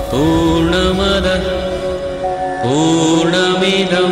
पूर्णमदः पूर्णमिदं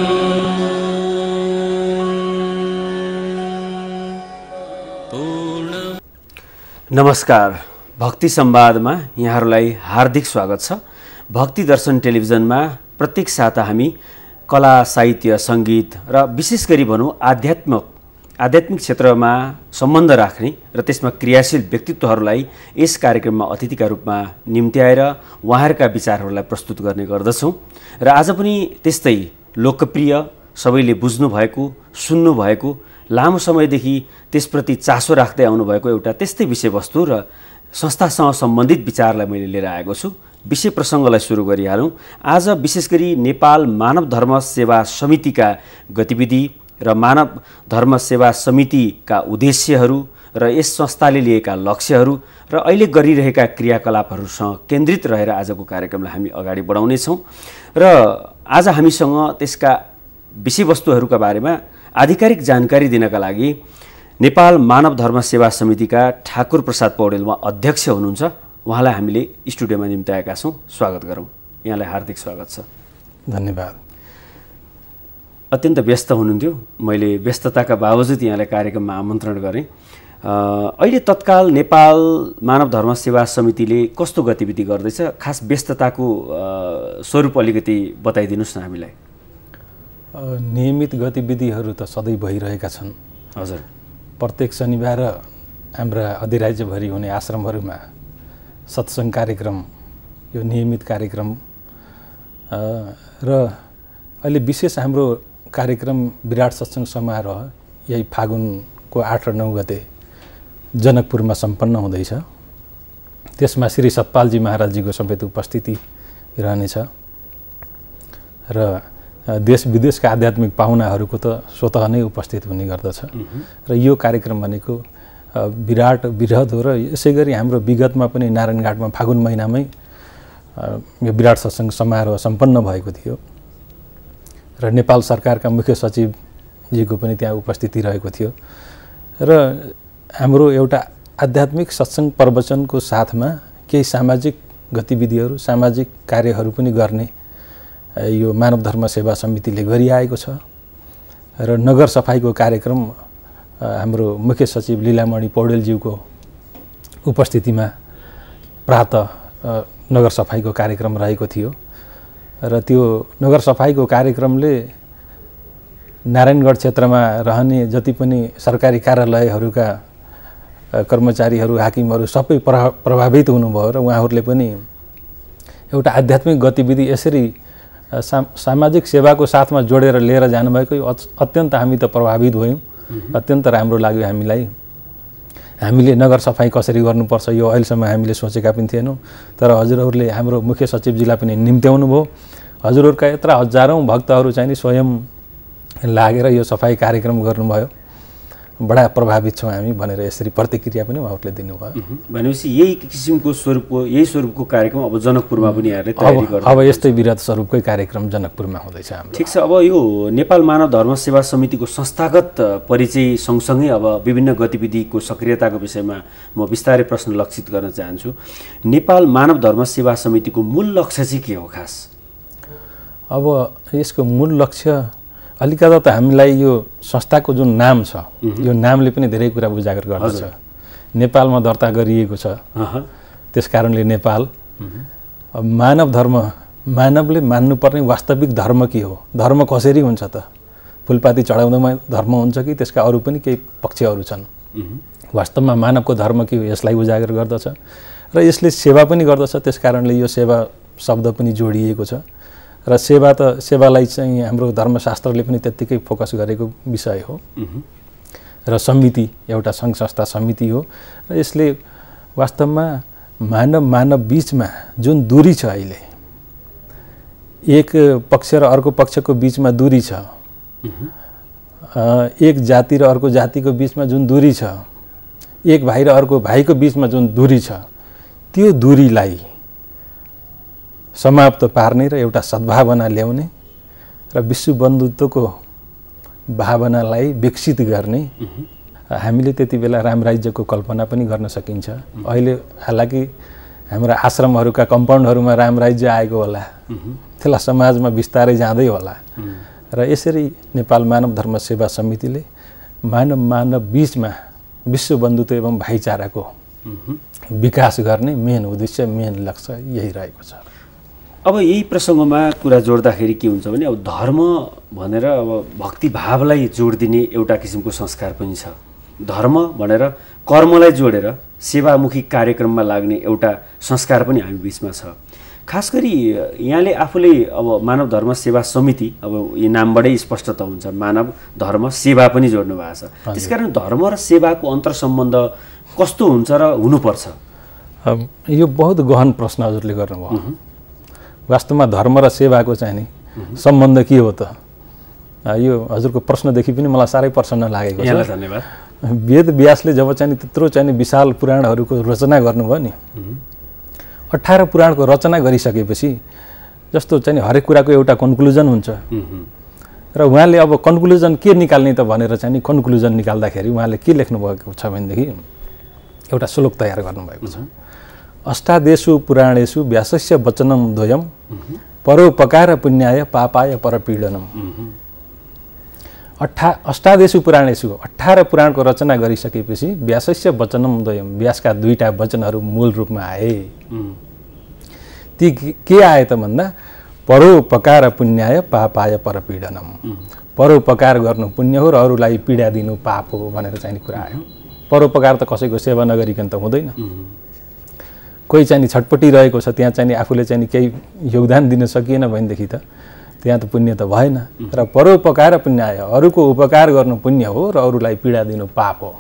नमस्कार। भक्ति संवादमा यहाँहरूलाई हार्दिक स्वागत छ। भक्ति दर्शन टेलिभिजनमा प्रत्येक साता हामी कला, साहित्य, सङ्गीत र विशेष गरी भनौँ आध्यात्मिक क्षेत्रमा सम्बन्ध राख्ने र त्यसमा क्रियाशील व्यक्तित्वहरूलाई यस कार्यक्रममा अतिथिका रूपमा निम्त्याएर उहाँहरूका विचारहरूलाई प्रस्तुत गर्ने गर्दछौँ। र आज पनि त्यस्तै लोकप्रिय, सबैले बुझ्नुभएको, सुन्नुभएको, लामो समयदेखि त्यसप्रति चासो राख्दै आउनुभएको एउटा त्यस्तै विषयवस्तु र संस्थासँग सम्बन्धित विचारलाई मैले लिएर आएको छु। विषय प्रसङ्गलाई सुरु गरिहालौँ। आज विशेष गरी नेपाल मानव धर्म सेवा समितिका गतिविधि र मानव धर्म सेवा समितिका उद्देश्यहरू र यस संस्थाले लिएका लक्ष्यहरू र अहिले गरिरहेका क्रियाकलापहरूसँग केन्द्रित रहेर आजको कार्यक्रमलाई हामी अगाडि बढाउनेछौँ। र आज हामीसँग त्यसका विषयवस्तुहरूका बारेमा आधिकारिक जानकारी दिनका लागि नेपाल मानव धर्म सेवा समितिका ठाकुर प्रसाद पौडेल अध्यक्ष हुनुहुन्छ। उहाँलाई हामीले स्टुडियोमा निम्त्याएका छौँ। स्वागत गरौँ। यहाँलाई हार्दिक स्वागत छ। धन्यवाद। अत्यन्त व्यस्त हुनुहुन्थ्यो, मैले व्यस्तताका बावजुद यहाँलाई कार्यक्रममा आमन्त्रण गरेँ। अहिले तत्काल नेपाल मानव धर्म सेवा समितिले कस्तो गतिविधि गर्दैछ? खास व्यस्तताको स्वरूप अलिकति बताइदिनुहोस् न हामीलाई। नियमित गतिविधिहरू त सधैँ भइरहेका छन्। हजुर। प्रत्येक शनिबार हाम्रा अधिराज्यभरि हुने आश्रमहरूमा सत्सङ्ग कार्यक्रम, यो नियमित कार्यक्रम र अहिले विशेष हाम्रो कार्यक्रम विराट सत्सङ्ग समारोह यही फागुनको 8 र 9 गते जनकपुरमा सम्पन्न हुँदैछ। त्यसमा श्री सतपालजी महाराजजीको समेत उपस्थिति रहनेछ र देश विदेशका आध्यात्मिक पाहुनाहरूको त स्वतः नै उपस्थित हुने गर्दछ। र यो कार्यक्रम भनेको विराट बृहद हो र यसै गरी हाम्रो विगतमा पनि नारायणघाटमा फागुन महिनामै यो विराट सत्सङ्ग समारोह सम्पन्न भएको थियो र नेपाल सरकारका मुख्य सचिवजीको पनि त्यहाँ उपस्थिति रहेको थियो। र हाम्रो एउटा आध्यात्मिक सत्सङ्ग प्रवचनको साथमा केही सामाजिक गतिविधिहरू, सामाजिक कार्यहरू पनि गर्ने यो मानव धर्म सेवा समितिले गरिआएको छ। र नगर सफाईको कार्यक्रम हाम्रो मुख्य सचिव लीलामणि पौडेलज्यूको उपस्थितिमा प्रातः नगर सफाईको कार्यक्रम रहेको थियो र त्यो नगर सफाईको कार्यक्रमले नारायणगढ क्षेत्रमा रहने जति पनि सरकारी कार्यालयहरूका कर्मचारीहरू, हाकिमहरू सबै प्रभावित हुनुभयो र उहाँहरूले पनि एउटा आध्यात्मिक गतिविधि यसरी सामाजिक सेवाको साथमा जोडेर लिएर जानुभएको अत्यन्त हामी त प्रभावित भयौँ। अत्यन्त राम्रो लाग्यो हामीलाई। हामीले नगर सफाई कसरी गर्नुपर्छ यो अहिलेसम्म हामीले सोचेका पनि थिएनौँ, तर हजुरहरूले हाम्रो मुख्य सचिवजीलाई पनि निम्त्याउनु भयो। हजुरहरूका यत्र हजारौँ भक्तहरू चाहिँ नि स्वयं लागेर यो सफाई कार्यक्रम गर्नुभयो। बडा प्रभावित छौँ हामी भनेर यसरी प्रतिक्रिया पनि उहाँहरूले दिनुभयो। भनेपछि यही किसिमको स्वरूपको कार्यक्रम अब जनकपुरमा पनि यहाँहरूले तयारी गर्नु। अब यस्तै विराट स्वरूपकै कार्यक्रम जनकपुरमा हुँदैछ हाम्रो। ठिक छ। अब यो नेपाल मानव धर्म सेवा समितिको संस्थागत परिचय सँगसँगै अब विभिन्न गतिविधिको सक्रियताको विषयमा म बिस्तारै प्रश्न लक्षित गर्न चाहन्छु। नेपाल मानव धर्म सेवा समितिको मूल लक्ष्य चाहिँ के हो खास? अब यसको मूल लक्ष्य अलिकता त हामीलाई यो संस्थाको जुन नाम छ, यो नामले पनि धेरै कुरा उजागर गर्दछ। नेपालमा दर्ता गरिएको छ, त्यस कारणले नेपाल। मानव धर्म, मानवले मान्नुपर्ने वास्तविक धर्म के हो? धर्म कसरी हुन्छ त? फुलपाती चढाउँदामा धर्म हुन्छ कि त्यसका अरू पनि केही पक्षहरू छन्? वास्तवमा मानवको धर्म के हो यसलाई उजागर गर्दछ र यसले सेवा पनि गर्दछ। त्यस कारणले यो सेवा शब्द पनि जोडिएको छ र सेवालाई चाहिँ हाम्रो धर्मशास्त्रले पनि त्यत्तिकै फोकस गरेको विषय हो। र समिति एउटा सङ्घ संस्था समिति हो र यसले वास्तवमा मानव बीचमा जुन दूरी छ, अहिले एक पक्ष र अर्को पक्षको बीचमा दूरी छ, एक जाति र अर्को जातिको बीचमा जुन दूरी छ, एक भाइ र अर्को भाइको बीचमा जुन दूरी छ, त्यो दूरीलाई समाप्त पार्ने र एउटा सद्भावना ल्याउने र विश्व बन्धुत्वको भावनालाई विकसित गर्ने हामीले त्यति बेला राम राज्यको कल्पना पनि गर्न सकिन्छ। अहिले हालाकि हाम्रा आश्रमहरूका कम्पाउन्डहरूमा रामराज्य आएको होला, त्यसलाई समाजमा बिस्तारै जाँदै होला। र यसरी नेपाल मानव धर्म सेवा समितिले मानव बीचमा विश्व बन्धुत्व एवं भाइचाराको विकास गर्ने मेन उद्देश्य, मेन लक्ष्य यही रहेको छ। अब यही प्रसङ्गमा कुरा जोड्दाखेरि के हुन्छ भने अब धर्म भनेर अब भक्तिभावलाई जोड दिने एउटा किसिमको संस्कार पनि छ। धर्म भनेर कर्मलाई जोडेर सेवामुखी कार्यक्रममा लाग्ने एउटा संस्कार पनि हामी बिचमा छ। खास गरी यहाँले आफूले अब मानव धर्म सेवा समिति, अब यो नामबाटै स्पष्ट त हुन्छ, मानव धर्म सेवा पनि जोड्नु भएको छ। त्यसकारण धर्म र सेवाको अन्तर्सम्बन्ध कस्तो हुन्छ र हुनुपर्छ? यो बहुत गहन प्रश्न हजुरले गर्नुभयो। वास्तवमा धर्म र सेवाको चाहिँ नि सम्बन्ध के हो त? यो हजुरको प्रश्नदेखि पनि मलाई साह्रै प्रसन्न लागेको छ। धन्यवाद। वेद व्यासले जब चाहिँ त्यत्रो चाहिँ विशाल पुराणहरूको रचना गर्नुभयो नि, 18 पुराणको रचना गरिसकेपछि जस्तो चाहिँ हरेक कुराको एउटा कन्क्लुजन हुन्छ र उहाँले अब कन्क्लुजन के निकाल्ने त भनेर चाहिँ कन्क्लुजन निकाल्दाखेरि उहाँले के लेख्नुभएको छ भनेदेखि एउटा श्लोक तयार गर्नुभएको छ। अष्टादेशु पुराणेषु व्यासस्य वचनं द्वयं परोपकार पुण्याय पापाय परपीडनम। अष्टादेशु पुराणेषु 18 पुराणको रचना गरिसकेपछि व्यासस्य वचनं द्वयं, व्यासका दुईटा वचनहरू मूल रूपमा आए। ती के आए त भन्दा परोपकार पुण्याय पापाय परपीडनम। परोपकार गर्नु पुण्य हो र अरूलाई पीडा दिनु पाप हो भनेर चाहिँ कुरा आयो। परोपकार त कसैको सेवा नगरिकन त हुँदैन। कोही चाहिँ छटपटी रहेको छ, त्यहाँ चाहिँ आफूले चाहिँ केही योगदान दिन सकिएन भनेदेखि त त्यहाँ त पुण्य त भएन। र परोपकार पुण्याय, अरूको उपकार गर्नु पुण्य हो र अरूलाई पीडा दिनु पाप हो।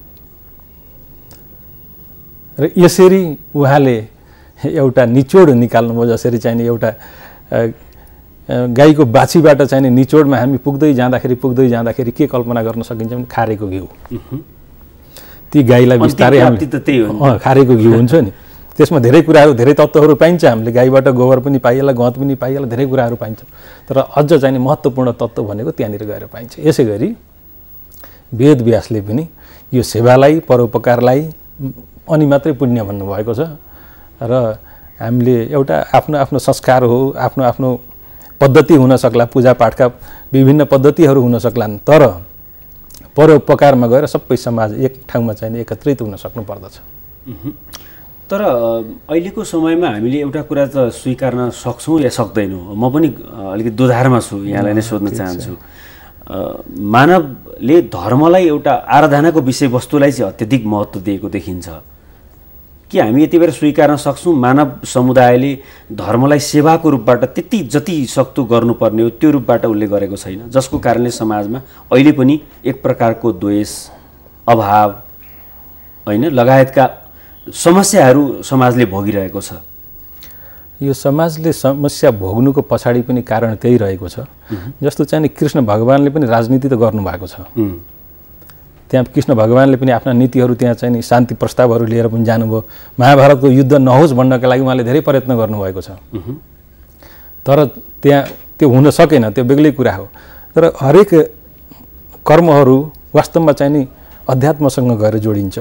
र यसरी उहाँले एउटा निचोड निकाल्नुभयो। जसरी चाहिँ एउटा गाईको बाछीबाट चाहिँ निचोडमा हामी पुग्दै जाँदाखेरि के कल्पना गर्न सकिन्छ भने खारेको घिउ। ती गाईलाई बिस्तारै खारेको घिउ हुन्छ नि, त्यसमा धेरै कुराहरू, धेरै तत्त्वहरू पाइन्छ। हामीले गाईबाट गोबर पनि पाइएला, गहत पनि पाइएला, धेरै कुराहरू पाइन्छ। तर अझ चाहिँ महत्त्वपूर्ण तत्त्व भनेको त्यहाँनिर गएर पाइन्छ। यसै गरी वेद व्यासले पनि यो सेवालाई, परोपकारलाई अनि मात्रै पुण्य भन्नुभएको छ। र हामीले एउटा आफ्नो आफ्नो संस्कार हो, आफ्नो आफ्नो पद्धति हुन सक्ला, पूजापाठका विभिन्न पद्धतिहरू हुन सक्लान्, तर परोपकारमा गएर सबै समाज एक ठाउँमा चाहिँ एकत्रित हुन सक्नु पर्दछ। तर अहिलेको समयमा हामीले एउटा कुरा त स्वीकार्न सक्छौँ या सक्दैनौँ। म पनि अलिकति दोधारमा छु, यहाँलाई नै सोध्न चाहन्छु। मानवले धर्मलाई एउटा आराधनाको विषयवस्तुलाई चाहिँ अत्यधिक महत्त्व दिएको देखिन्छ। के हामी यति बेर स्वीकार्न सक्छौँ मानव समुदायले धर्मलाई सेवाको रूपबाट त्यति जति सक्दो गर्नुपर्ने हो त्यो रूपबाट उसले गरेको छैन, जसको कारणले समाजमा अहिले पनि एक प्रकारको द्वेष, अभाव होइन लगायतका समस्याहरू समाजले भोगिरहेको छ? यो समाजले समस्या भोग्नुको पछाडि पनि कारण त्यही रहेको छ। जस्तो चाहिँ कृष्ण भगवानले पनि राजनीति त गर्नुभएको छ। त्यहाँ कृष्ण भगवानले पनि आफ्ना नीतिहरू त्यहाँ चाहिँ शान्ति प्रस्तावहरू लिएर पनि जानुभयो। महाभारतको युद्ध नहोस् भन्नका लागि उहाँले धेरै प्रयत्न गर्नुभएको छ। तर त्यहाँ त्यो हुन सकेन, त्यो बेग्लै कुरा हो। तर हरेक कर्महरू वास्तवमा चाहिँ नि अध्यात्मसँग गएर जोडिन्छ।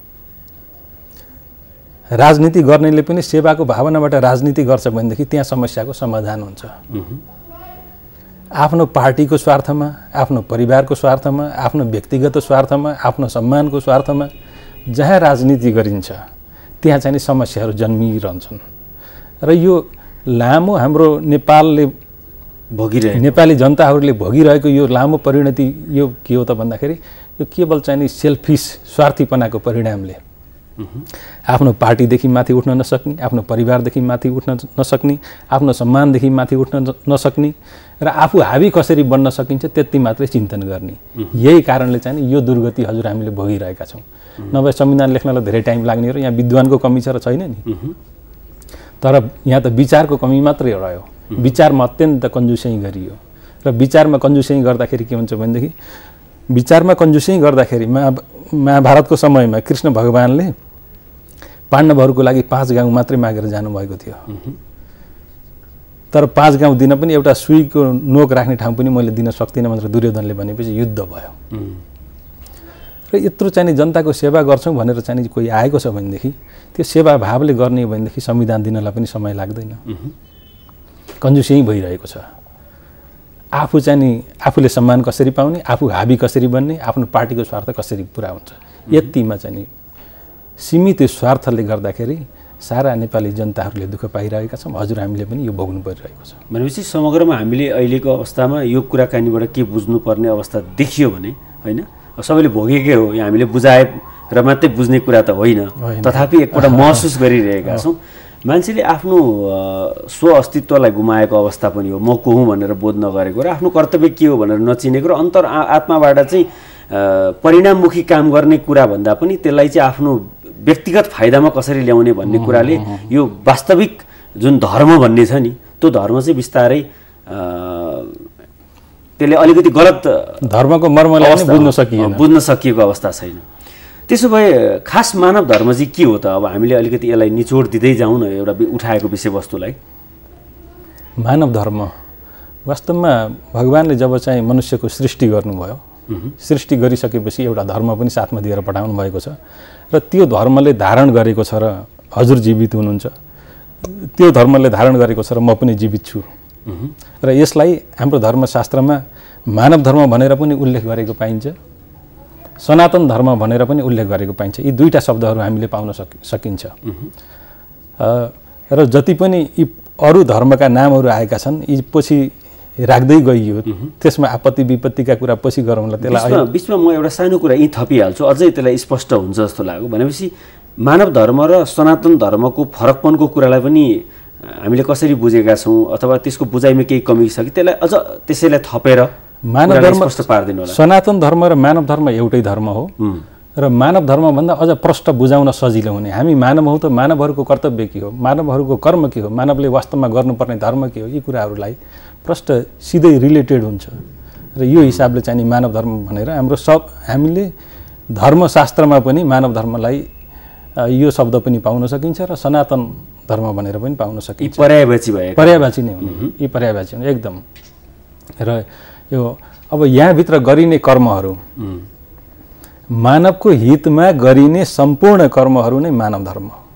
राजनीति गर्नेले पनि सेवाको भावनाबाट राजनीति गर्छ भनेदेखि त्यहाँ समस्याको समाधान हुन्छ। आफ्नो पार्टीको स्वार्थमा, आफ्नो परिवारको स्वार्थमा, आफ्नो व्यक्तिगत स्वार्थमा, आफ्नो सम्मानको स्वार्थमा जहाँ राजनीति गरिन्छ त्यहाँ चाहिँ समस्याहरू जन्मिरहन्छन्। र यो लामो हाम्रो नेपाली जनताहरूले भोगिरहेको यो लामो परिणति यो के हो त भन्दाखेरि यो केवल चाहिँ सेल्फिस स्वार्थीपनाको परिणामले आफ्नो पार्टीदेखि माथि उठ्न नसक्ने, आफ्नो परिवारदेखि माथि उठ्न नसक्ने, आफ्नो सम्मानदेखि माथि उठ्न नसक्ने र आफू हावी कसरी बन्न सकिन्छ त्यति मात्रै चिन्तन गर्ने। यही कारणले चाहिँ यो दुर्गति हजुर हामीले भोगिरहेका छौँ। नभए संविधान लेख्नलाई धेरै टाइम लाग्ने र यहाँ विद्वानको कमी छ र छैन नि, तर यहाँ त विचारको कमी मात्रै रह्यो। विचारमा अत्यन्त कन्जुसै गरियो र विचारमा कन्जुसै गर्दाखेरि के हुन्छ भनेदेखि विचारमा कन्जुसै गर्दाखेरि महाभारतको समयमा कृष्ण भगवानले पाण्डवहरूको लागि 5 गाउँ मात्रै मागेर जानुभएको थियो। तर 5 गाउँ दिन पनि एउटा सुईको नोक राख्ने ठाउँ पनि मैले दिन सक्दिनँ भनेर दुर्योधनले भनेपछि युद्ध भयो। र यत्रो चाहिँ जनताको सेवा गर्छौँ भनेर चाहिँ कोही आएको छ भनेदेखि त्यो सेवा भावले गर्ने हो भनेदेखि संविधान दिनलाई पनि समय लाग्दैन। कन्जुसी भइरहेको छ। आफू चाहिँ आफूले सम्मान कसरी पाउने, आफू हाबी कसरी बन्ने, आफ्नो पार्टीको स्वार्थ कसरी पुरा हुन्छ, यतिमा चाहिँ सीमित स्वार्थले गर्दाखेरि सारा नेपाली जनताहरूले दुःख पाइरहेका छौँ। हजुर हामीले पनि यो भोग्नु परिरहेको छ। भनेपछि समग्रमा हामीले अहिलेको अवस्थामा यो कुराकानीबाट के बुझ्नुपर्ने अवस्था देखियो भने होइन, सबैले भोगेकै हो, यहाँ हामीले बुझाए र मात्रै बुझ्ने कुरा त होइन, तथापि एकपल्ट महसुस गरिरहेका छौँ। मान्छेले आफ्नो स्व अस्तित्वलाई गुमाएको अवस्था पनि हो, म को हुँ भनेर बोध नगरेको र आफ्नो कर्तव्य के हो भनेर नचिनेको र अन्तर आत्माबाट चाहिँ परिणाममुखी काम गर्ने कुरा भन्दा पनि त्यसलाई चाहिँ आफ्नो व्यक्तिगत फाइदामा कसरी ल्याउने भन्ने कुराले यो वास्तविक जुन धर्म भन्ने छ नि त्यो धर्म चाहिँ बिस्तारै त्यसले अलिकति गलत धर्मको मर्मलाई बुझ्न सकिएको अवस्था छैन। त्यसो भए खास मानव धर्म चाहिँ के हो त? अब हामीले अलिकति यसलाई निचोड दिँदै जाउँ न एउटा उठाएको विषयवस्तुलाई। मानव धर्म वास्तवमा भगवानले जब चाहिँ मनुष्यको सृष्टि गर्नुभयो, सृष्टि गरिसकेपछि एउटा धर्म पनि साथमा दिएर पठाउनु भएको छ र त्यो धर्मले धारण गरेको छ र हजुर जीवित हुनुहुन्छ, त्यो धर्मले धारण गरेको छ र म पनि जीवित छु र यसलाई हाम्रो धर्मशास्त्रमा मानव धर्म भनेर पनि उल्लेख गरेको पाइन्छ, सनातन धर्म भनेर पनि उल्लेख गरेको पाइन्छ। यी दुईटा शब्दहरू हामीले पाउन सकिन्छ र जति पनि यी अरू धर्मका नामहरू आएका छन् यी पछि राख्दै गइयो, त्यसमा आपत्ति विपत्तिका कुरा पछि गरौँला। त्यसलाई बिचमा म एउटा सानो कुरा यी थपिहाल्छु, अझै त्यसलाई स्पष्ट हुन्छ जस्तो लाग्यो। भनेपछि मानव धर्म र सनातन धर्मको फरकपनको कुरालाई पनि हामीले कसरी बुझेका छौँ अथवा त्यसको बुझाइमा केही कमी छ कि त्यसलाई अझ त्यसैलाई थपेर मानव धर्म स्पष्ट पार्दिनु होला। सनातन धर्म र मानव धर्म एउटै धर्म हो र मानव धर्म भन्दा अझ प्रष्ट बुझाउन सजिलो हुने, हामी मानव हौँ त मानवहरूको कर्तव्य के हो, मानवहरूको कर्म के हो, मानवले वास्तवमा गर्नुपर्ने धर्म के हो, यी कुराहरूलाई प्रष्ट सिधै रिलेटेड हुन्छ र यो हिसाबले चाहिँ मानव धर्म भनेर हाम्रो हामीले धर्मशास्त्रमा पनि मानव धर्मलाई यो शब्द पनि पाउन सकिन्छ र सनातन धर्म भनेर पनि पाउन सकिन्छ। पर्यायवाची नै हुन्, यी पर्यायवाची हुन् एकदम। र यो अब यहाँभित्र गरिने कर्महरू मानवको हितमा गरिने सम्पूर्ण कर्महरू नै मानव धर्म हो।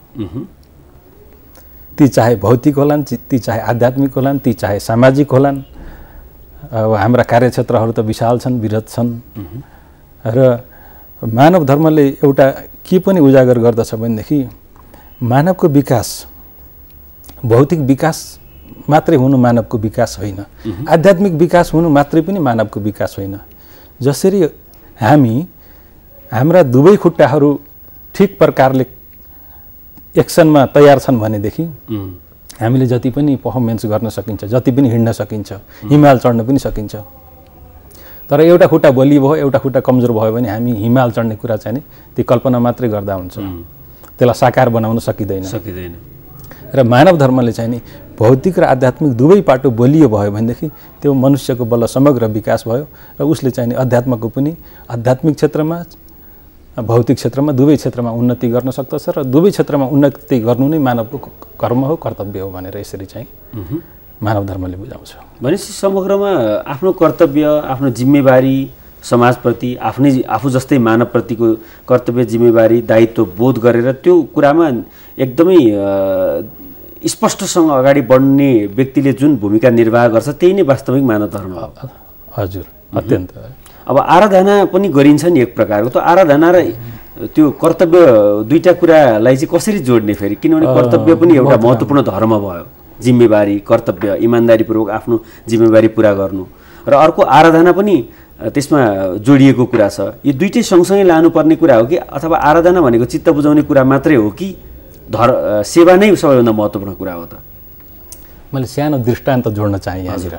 ती चाहे भौतिक होलान्, ती चाहे आध्यात्मिक होलान्, ती चाहे सामाजिक होलान्। अब हाम्रा कार्यक्षेत्रहरू त विशाल छन्, वृहत छन् र मानव धर्मले एउटा के पनि उजागर गर्दछ भनेदेखि मानवको विकास भौतिक विकास मात्रै हुनु मानवको विकास होइन, आध्यात्मिक विकास हुनु मात्रै पनि मानवको विकास होइन। जसरी हामी हाम्रा दुवै खुट्टाहरू ठिक प्रकारले एक्सनमा तयार छन् भनेदेखि हामीले जति पनि पर्फर्मेन्स गर्न सकिन्छ, जति पनि हिँड्न सकिन्छ, हिमाल चढ्न पनि सकिन्छ। तर एउटा खुट्टा बलियो भयो, एउटा खुट्टा कमजोर भयो भने हामी हिमाल चढ्ने कुरा चाहिँ नि ती कल्पना मात्रै गर्दा हुन्छ, त्यसलाई साकार बनाउन सकिँदैन। र मानव धर्मले चाहिँ नि भौतिक र आध्यात्मिक दुवै पाटो बलियो भयो भनेदेखि त्यो मनुष्यको बल्ल समग्र विकास भयो र उसले चाहिँ नि अध्यात्मको पनि आध्यात्मिक क्षेत्रमा भौतिक क्षेत्रमा दुवै क्षेत्रमा उन्नति गर्न सक्दछ र दुवै क्षेत्रमा उन्नति गर्नु नै मानवको कर्म हो, कर्तव्य हो भनेर यसरी चाहिँ मानव धर्मले बुझाउँछ। भनेपछि समग्रमा आफ्नो कर्तव्य, आफ्नो जिम्मेवारी समाजप्रति, आफू जस्तै मानवप्रतिको कर्तव्य जिम्मेवारी दायित्व बोध गरेर त्यो कुरामा एकदमै स्पष्टसँग अगाडि बढ्ने व्यक्तिले जुन भूमिका निर्वाह गर्छ त्यही नै वास्तविक मानव धर्म हो। हजुर, अत्यन्त। अब आराधना पनि गरिन्छ नि एक प्रकारको, त आराधना र त्यो कर्तव्य दुईटा कुरालाई चाहिँ कसरी जोड्ने फेरि? किनभने कर्तव्य पनि एउटा महत्त्वपूर्ण धर्म भयो, जिम्मेवारी कर्तव्य इमान्दारीपूर्वक आफ्नो जिम्मेवारी पुरा गर्नु र अर्को आराधना पनि त्यसमा जोडिएको कुरा छ। यो दुईटै सँगसँगै लानुपर्ने कुरा हो कि अथवा आराधना भनेको चित्त बुझाउने कुरा मात्रै हो कि सेवा नै सबैभन्दा महत्त्वपूर्ण कुरा हो त? मैले सानो दृष्टान्त जोड्न चाहेँ यहाँनिर।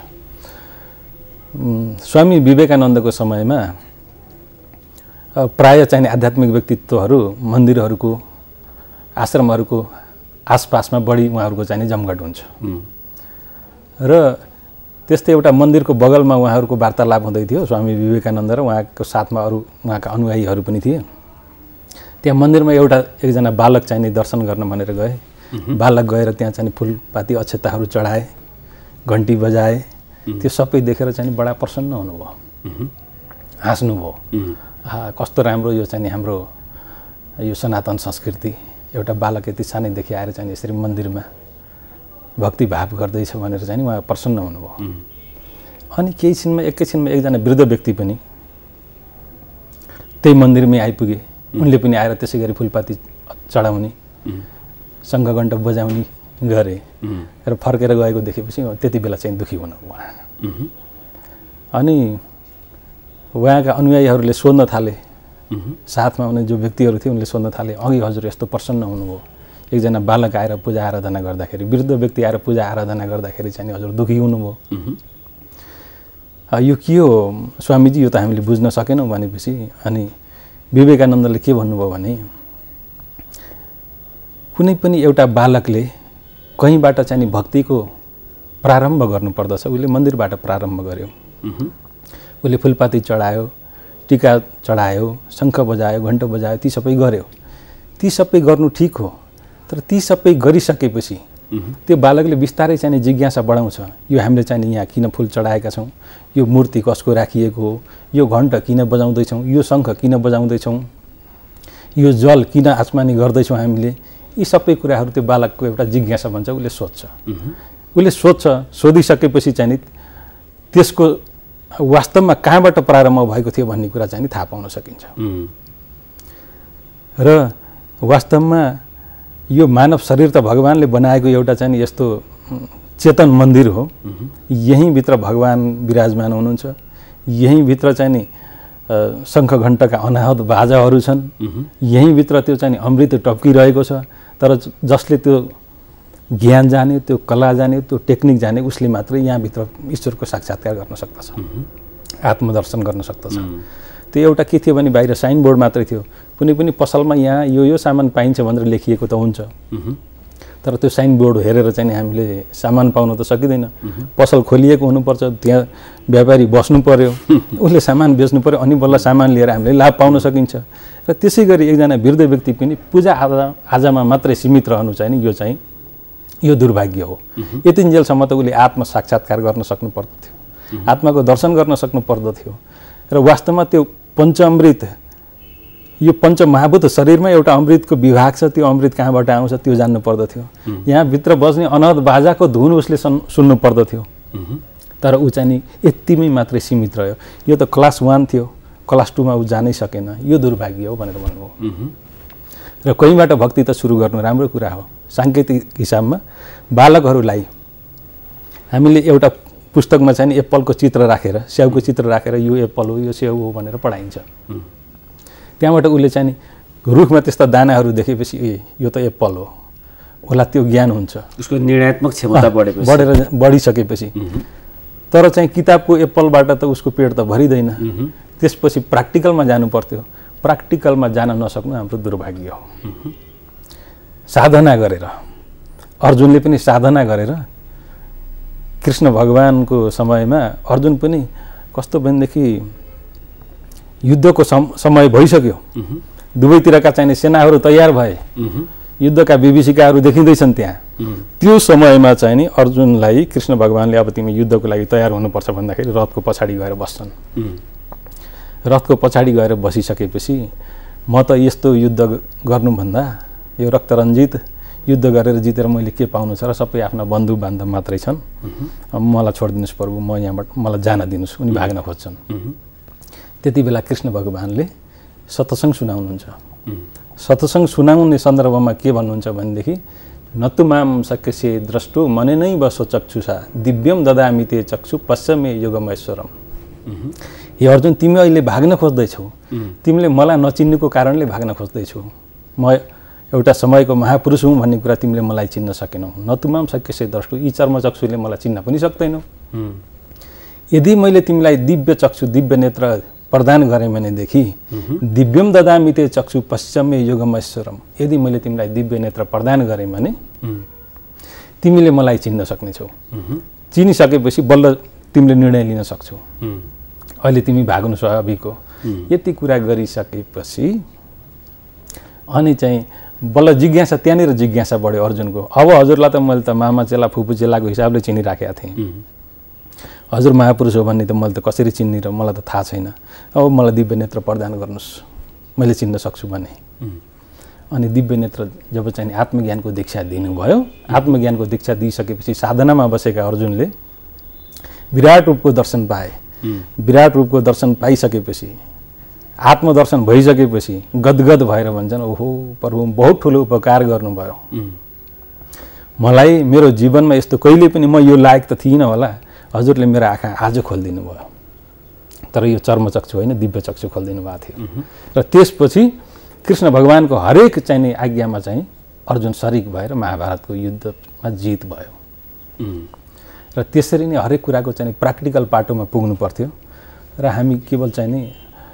स्वामी विवेकानन्दको समयमा प्राय चाहिँ आध्यात्मिक व्यक्तित्वहरू मन्दिरहरूको आश्रमहरूको आसपासमा बढी उहाँहरूको चाहिँ जमघट हुन्छ र त्यस्तै एउटा मन्दिरको बगलमा उहाँहरूको वार्तालाप हुँदै थियो। स्वामी विवेकानन्द र उहाँको साथमा अरू उहाँका अनुयायीहरू पनि थिए। त्यहाँ मन्दिरमा एकजना बालक चाहिँ दर्शन गर्न भनेर गए। बालक गएर त्यहाँ चाहिँ फुलपाती अक्षताहरू चढाए, घन्टी बजाए। त्यो सबै देखेर चाहिँ बडा प्रसन्न हुनुभयो, हाँस्नुभयो कस्तो राम्रो यो चाहिँ नि हाम्रो यो सनातन संस्कृति, एउटा बालक यति सानैदेखि आएर चाहिँ यसरी मन्दिरमा भक्ति भाव गर्दैछ भनेर चाहिँ उहाँ प्रसन्न हुनुभयो। अनि केही छिनमा एकैछिनमा एकजना वृद्ध व्यक्ति पनि त्यही मन्दिरमै आइपुगे। उनले पनि आएर त्यसै गरी फुलपाती चढाउने, शङ्खघण्ट बजाउने गरे र फर्केर गएको देखेपछि त्यति बेला चाहिँ दुःखी हुनुभयो उहाँ। अनि उहाँका अनुयायीहरूले सोध्न थाले, साथमा आउने जो व्यक्तिहरू थिए उनले सोध्न थाले, अघि हजुर यस्तो प्रसन्न हुनुभयो, एकजना बालक आएर पूजा आराधना गर्दाखेरि, वृद्ध व्यक्ति आएर पूजा आराधना गर्दाखेरि चाहिँ हजुर दुःखी हुनुभयो, यो के हो स्वामीजी, यो त हामीले बुझ्न सकेनौँ भनेपछि अनि विवेकानन्दले के भन्नुभयो भने कुनै पनि एउटा बालकले कहीँबाट चाहिँ भक्तिको प्रारम्भ गर्नुपर्दछ, उसले मन्दिरबाट प्रारम्भ गर्यो। उसले फुलपाती चढायो, टीका चढायो, शङ्ख बजायो, घण्ट बजायो, ती सबै गर्यो। ती सबै गर्नु ठिक हो, तर ती सबै गरिसकेपछि त्यो बालकले बिस्तारै चाहिँ जिज्ञासा बढाउँछ, यो हामीले चाहिँ यहाँ किन फुल चढाएका छौँ, यो मूर्ति कसको राखिएको हो, यो घण्ट किन बजाउँदैछौँ, यो शङ्ख किन बजाउँदैछौँ, यो जल किन आचमानी गर्दैछौँ हामीले, यी सबै कुराहरू त्यो बालकको एउटा जिज्ञासा भन्छ, उसले सोध्छ। उसले सोधिसकेपछि चाहिँ त्यसको वास्तवमा कहाँबाट प्रारम्भ भएको थियो भन्ने कुरा चाहिँ थाहा पाउन सकिन्छ। र वास्तवमा यो मानव शरीर त भगवानले बनाएको एउटा चाहिँ यस्तो चेतन मन्दिर हो। यहीँभित्र भगवान विराजमान हुनुहुन्छ, यहीँभित्र चाहिँ नि शङ्ख घण्टका अनाहत बाजाहरू छन्, यहीँभित्र त्यो चाहिँ अमृत टप्किरहेको छ। तर जसले त्यो ज्ञान जाने, त्यो कला जाने, त्यो टेक्निक जाने, उसले मात्रै यहाँभित्र ईश्वरको साक्षात्कार गर्न सक्दछ, आत्मदर्शन गर्न सक्दछ। त्यो एउटा के थियो भने बाहिर साइन बोर्ड मात्रै थियो, कुनै पनि पसलमा यहाँ यो सामान पाइन्छ भनेर लेखिएको त हुन्छ, तर त्यो साइन बोर्ड हेरेर चाहिँ हामीले सामान पाउन त सकिँदैन। पसल खोलिएको हुनुपर्छ, त्यहाँ व्यापारी बस्नु पर्यो, उसले सामान बेच्नु पर्यो, अनि बल्ल सामान लिएर हामीले लाभ पाउन सकिन्छ। र त्यसै गरी एकजना वृद्ध व्यक्ति पनि पूजा आजामा मात्रै सीमित रहनु चाहिँ यो चाहिँ यो दुर्भाग्य हो। यतिन्जेलसम्म त उसले आत्म साक्षात्कार गर्न सक्नु पर्दथ्यो, आत्माको दर्शन गर्न सक्नु पर्दथ्यो। र वास्तवमा त्यो पञ्चामृत, यो पञ्चमहाभूत शरीरमा एउटा अमृतको विभाग छ, त्यो अमृत कहाँबाट आउँछ त्यो जान्नु पर्दथ्यो। यहाँभित्र बज्ने अनहद बाजाको धुन उसले सुन्नु पर्दथ्यो, तर ऊ चाहिँ यतिमै मात्रै सीमित रह्यो। यो त क्लास 1 थियो, क्लास 2मा ऊ जानै सकेन, यो दुर्भाग्य हो भनेर भन्नुभयो। र कहीँबाट भक्ति त सुरु गर्नु राम्रो कुरा हो। साङ्केतिक हिसाबमा बालकहरूलाई हामीले एउटा पुस्तकमा चाहिँ एप्पलको चित्र राखेर, स्याउको चित्र राखेर यो एप्पल हो, यो स्याउ हो भनेर पढाइन्छ। त्यहाँबाट उसले चाहिँ रुखमा त्यस्ता दानाहरू देखेपछि ए यो त एप्पल हो, उसलाई त्यो ज्ञान हुन्छ, उसको निर्णयात्मक क्षमता बढिसकेपछि। तर चाहिँ किताबको एप्पलबाट त उसको पेट त भरिँदैन। त्यसपछि प्र्याक्टिकलमा जानु पर्थ्यो, प्र्याक्टिकलमा जान नसक्नु हाम्रो दुर्भाग्य हो। साधना गरेर, अर्जुनले पनि साधना गरेर, कृष्ण भगवानको समयमा अर्जुन पनि कस्तो भनेदेखि युद्धको समय भइसक्यो, दुवैतिरका चाहिने सेनाहरू तयार भए, युद्धका विभीषिकाहरू देखिँदैछन् त्यहाँ। त्यो समयमा चाहिँ नि अर्जुनलाई कृष्ण भगवानले अब तिमी युद्धको लागि तयार हुनुपर्छ भन्दाखेरि रथको पछाडि गएर बस्छन्। रथको पछाडि गएर बसिसकेपछि म त यस्तो युद्ध गर्नुभन्दा यो रक्तरञ्जित युद्ध गरेर जितेर मैले के पाउनु छ र सबै आफ्ना बन्धु बान्धव मात्रै छन्, मलाई छोडिदिनुहोस् प्रभु, म यहाँबाट मलाई जान दिनुहोस्। उनी भाग्न खोज्छन्। त्यति बेला कृष्ण भगवानले सत्सङ्ग सुनाउनुहुन्छ। सत्सङ्ग सुनाउने सन्दर्भमा के भन्नुहुन्छ भनेदेखि नतु माम शक्यसे द्रष्टु मनेनै बसो चक्षुषा दिव्यम ददामि ते चक्षु पश्यमे योगमेश्वरम। हे अर्जुन, तिमी अहिले भाग्न खोज्दैछौ, तिमीले मलाई नचिन्नुको कारणले भाग्न खोज्दैछौ। म एउटा समयको महापुरुष हुँ भन्ने कुरा तिमीले मलाई चिन्न सकेनौ। नतुमाम शक्यसे द्रष्टु, यी चर्मचक्षुले मलाई चिन्न पनि सक्दैनौ। यदि मैले तिमीलाई दिव्य चक्षु, दिव्य नेत्र प्रदान गरेँ भनेदेखि दिव्यम ददामि ते चक्षु पश्चिमे योगमेश्वरम, यदि मैले तिमीलाई दिव्य नेत्र प्रदान गरेँ भने तिमीले मलाई चिन्न सक्नेछौ। चिनिसकेपछि बल्ल तिमीले निर्णय लिन सक्छौ। अहिले तिमी भाग्नु स्वाभाविक हो। यति कुरा गरिसकेपछि अनि चाहिँ बल्ल जिज्ञासा, त्यहाँनिर जिज्ञासा बढ्यो अर्जुनको। अब हजुरलाई त मैले त मामा चेला फुपू चेलाको हिसाबले चिनिराखेका थिएँ, हजुर महापुरुष हो भन्ने त मैले त कसरी चिन्ने र मलाई त थाहा छैन, अब मलाई दिव्य नेत्र प्रदान गर्नुहोस्, मैले चिन्न सक्छु भने। अनि दिव्य नेत्र जब चाहिँ आत्मज्ञानको दीक्षा दिनुभयो, आत्मज्ञानको दीक्षा दिइसकेपछि साधनामा बसेका अर्जुनले विराट रूपको दर्शन पाए। विराट रूपको दर्शन पाइसकेपछि, आत्मदर्शन भइसकेपछि गदगद भएर भन्छन्, ओहो प्रभु बहुत ठुलो उपकार गर्नुभयो, मलाई मेरो जीवनमा यस्तो कहिले पनि म यो लायक त थिइनँ होला, हजुरले मेरो आँखा आज खोलिदिनु भयो। तर यो चर्मचक्षु होइन, दिव्य चक्षु खोलिदिनु भएको थियो। र त्यसपछि कृष्ण भगवानको हरेक चाहिने आज्ञामा चाहिँ अर्जुन शरीक भएर महाभारतको युद्धमा जित भयो। र त्यसरी नै हरेक कुराको चाहिँ प्र्याक्टिकल पाटोमा पुग्नु पर्थ्यो र हामी केवल चाहिँ नि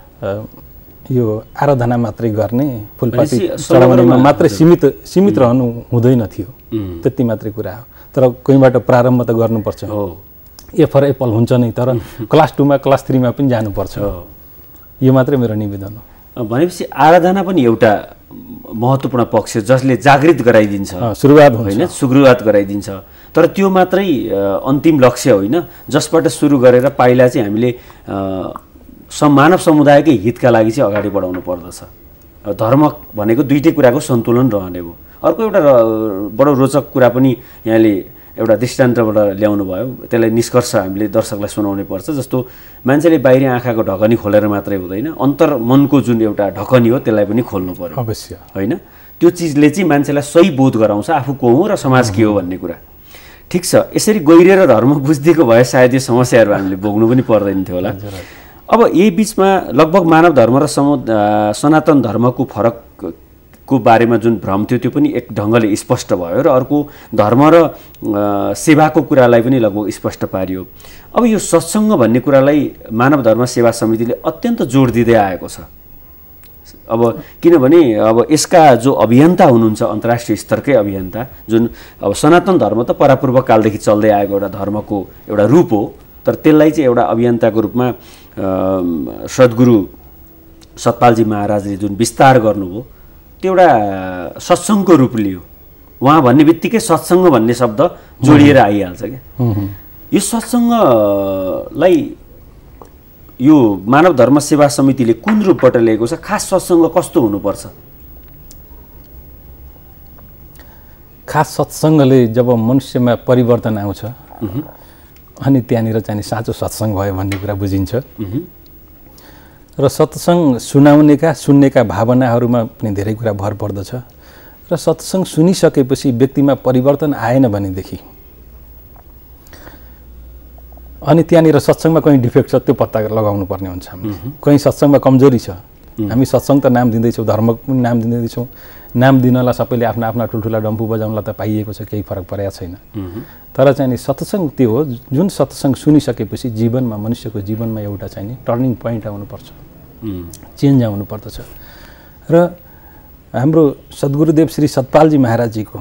यो आराधना मात्रै गर्ने, फुलपाती चढाउनेमा मात्रै सीमित रहनु हुँदैन थियो, त्यति मात्रै कुरा हो। तर कहीँबाट प्रारम्भ त गर्नुपर्छ, ए फर एप्पल हुन्छ नै, तर क्लास 2 मा क्लास 3 मा पनि जानुपर्छ। यो मात्रै मेरो निवेदन हो। भनेपछि आराधना पनि एउटा महत्त्वपूर्ण पक्ष जसले जागृत गराइदिन्छ, सुरुवात होइन, सुरुवात गराइदिन्छ। तर त्यो मात्रै अन्तिम लक्ष्य होइन, जसबाट सुरु गरेर पाइला चाहिँ हामीले मानव समुदायकै हितका लागि चाहिँ अगाडि बढाउनु पर्दछ। धर्म भनेको दुईटै कुराको सन्तुलन रहने हो। अर्को एउटा बडो रोचक कुरा पनि यहाँले एउटा दृष्टान्तबाट ल्याउनु भयो, त्यसलाई निष्कर्ष हामीले दर्शकलाई सुनाउनै पर्छ। जस्तो मान्छेले बाहिरी आँखाको ढकनी खोलेर मात्रै हुँदैन, अन्तर मनको जुन एउटा ढकनी हो त्यसलाई पनि खोल्नु पर्यो अवश्य, होइन। त्यो चिजले चाहिँ मान्छेलाई सही बोध गराउँछ आफू को हो र समाज के हो भन्ने कुरा। ठिक छ, यसरी गहिरेर धर्म बुझिदिएको भए सायद यो समस्याहरू हामीले भोग्नु पनि पर्दैन थियो होला। अब यही बिचमा लगभग मानव धर्म र सनातन धर्मको फरकको बारेमा जुन भ्रम थियो त्यो पनि एक ढङ्गले स्पष्ट भयो र अर्को धर्म र सेवाको कुरालाई पनि लगभग स्पष्ट पारियो। अब यो सत्सङ्ग भन्ने कुरालाई मानव धर्म सेवा समितिले अत्यन्त जोड दिँदै आएको छ। अब किनभने अब यसका जो अभियन्ता हुनुहुन्छ, अन्तर्राष्ट्रिय स्तरकै अभियन्ता, जुन अब सनातन धर्म त परापूर्व कालदेखि चल्दै आएको एउटा धर्मको एउटा रूप हो, तर त्यसलाई चाहिँ एउटा अभियन्ताको रूपमा सद्गुरु सतपालजी महाराजले जुन विस्तार गर्नुभयो त्यो एउटा सत्सङ्गको रूप लियो। उहाँ भन्ने बित्तिकै सत्सङ्ग भन्ने शब्द जोडिएर आइहाल्छ क्या। यो सत्सङ्गलाई यो मानव धर्म सेवा समितिले कुन रूपबाट लिएको छ? खास सत्सङ्ग कस्तो हुनुपर्छ? खास सत्सङ्गले जब मनुष्यमा परिवर्तन आउँछ अनि त्यहाँनिर चाहिँ साँचो सत्सङ्ग भयो भन्ने कुरा बुझिन्छ। र सत्सङ्ग सुन्नेका भावनाहरूमा पनि धेरै कुरा भर पर्दछ। र सत्सङ्ग सुनिसकेपछि व्यक्तिमा परिवर्तन आएन भनेदेखि अनि त्यहाँनिर सत्सङ्गमा कहीँ डिफेक्ट छ त्यो पत्ता लगाउनु पर्ने हुन्छ हामीले। कहीँ सत्सङ्गमा कमजोरी छ, हामी सत्सङ्ग त नाम दिँदैछौँ, धर्मको पनि नाम दिँदैछौँ, नाम दिनलाई सबैले आफ्ना आफ्ना ठुल्ठुला डम्फु बजाउनलाई त पाइएको छ, केही फरक परेको छैन। तर चाहिँ नि सत्सङ्ग त्यो हो जुन सत्सङ्ग सुनिसकेपछि जीवनमा, मनुष्यको जीवनमा एउटा चाहिँ नि टर्निङ पोइन्ट आउनुपर्छ, चेन्ज आउनु पर्दछ। र हाम्रो सद्गुरुदेव श्री सतपालजी महाराजजीको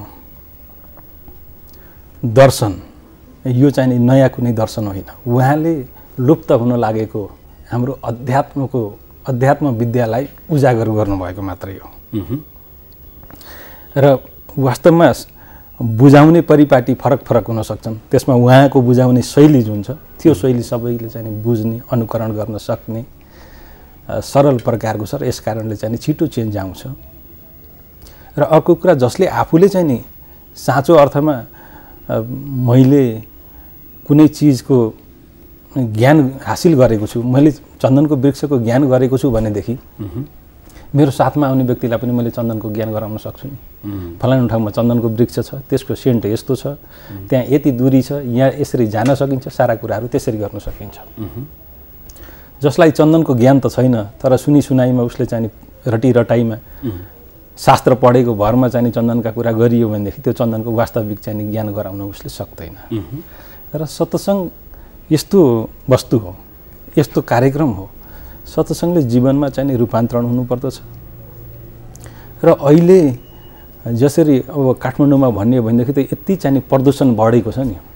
दर्शन यो चाहिँ नि नयाँ कुनै दर्शन होइन, उहाँले लुप्त हुन लागेको हाम्रो अध्यात्म विद्यालाई उजागर गर्नुभएको मात्रै हो। र वास्तवमा बुझाउने परिपाटी फरक हुन सक्छन्, त्यसमा उहाँको बुझाउने शैली जुन छ त्यो शैली सबैले चाहिँ बुझ्ने, अनुकरण गर्न सक्ने सरल प्रकारको छ र यस कारणले चाहिँ छिटो चेन्ज आउँछ। र अर्को कुरा, जसले आफूले चाहिँ नि साँचो अर्थमा मैले कुनै चिजको ज्ञान हासिल गरेको छु, मैले चन्दनको वृक्षको ज्ञान गरेको छु भनेदेखि मेरो साथमा आउने व्यक्तिलाई पनि मैले चन्दनको ज्ञान गराउन सक्छु नि। फलानु ठाउँमा चन्दनको वृक्ष छ, त्यसको सेन्ट यस्तो छ, त्यहाँ यति दूरी छ, यहाँ यसरी जान सकिन्छ, सारा कुराहरू त्यसरी गर्न सकिन्छ। जसलाई चन्दनको ज्ञान त छैन तर सुनाइमा उसले चाहिँ रटाइमा शास्त्र पढेको भरमा चाहिँ चन्दनका कुरा गरियो भनेदेखि त्यो चन्दनको वास्तविक चाहिँ ज्ञान गराउन उसले सक्दैन। र सत्सङ्ग यस्तो वस्तु हो, यस्तो कार्यक्रम हो, सत्सङ्गले जीवनमा चाहिँ रूपान्तरण हुनुपर्दछ। र अहिले जसरी अब काठमाडौँमा भन्ने भनेदेखि त यति चाहिँ प्रदूषण बढेको छ नि,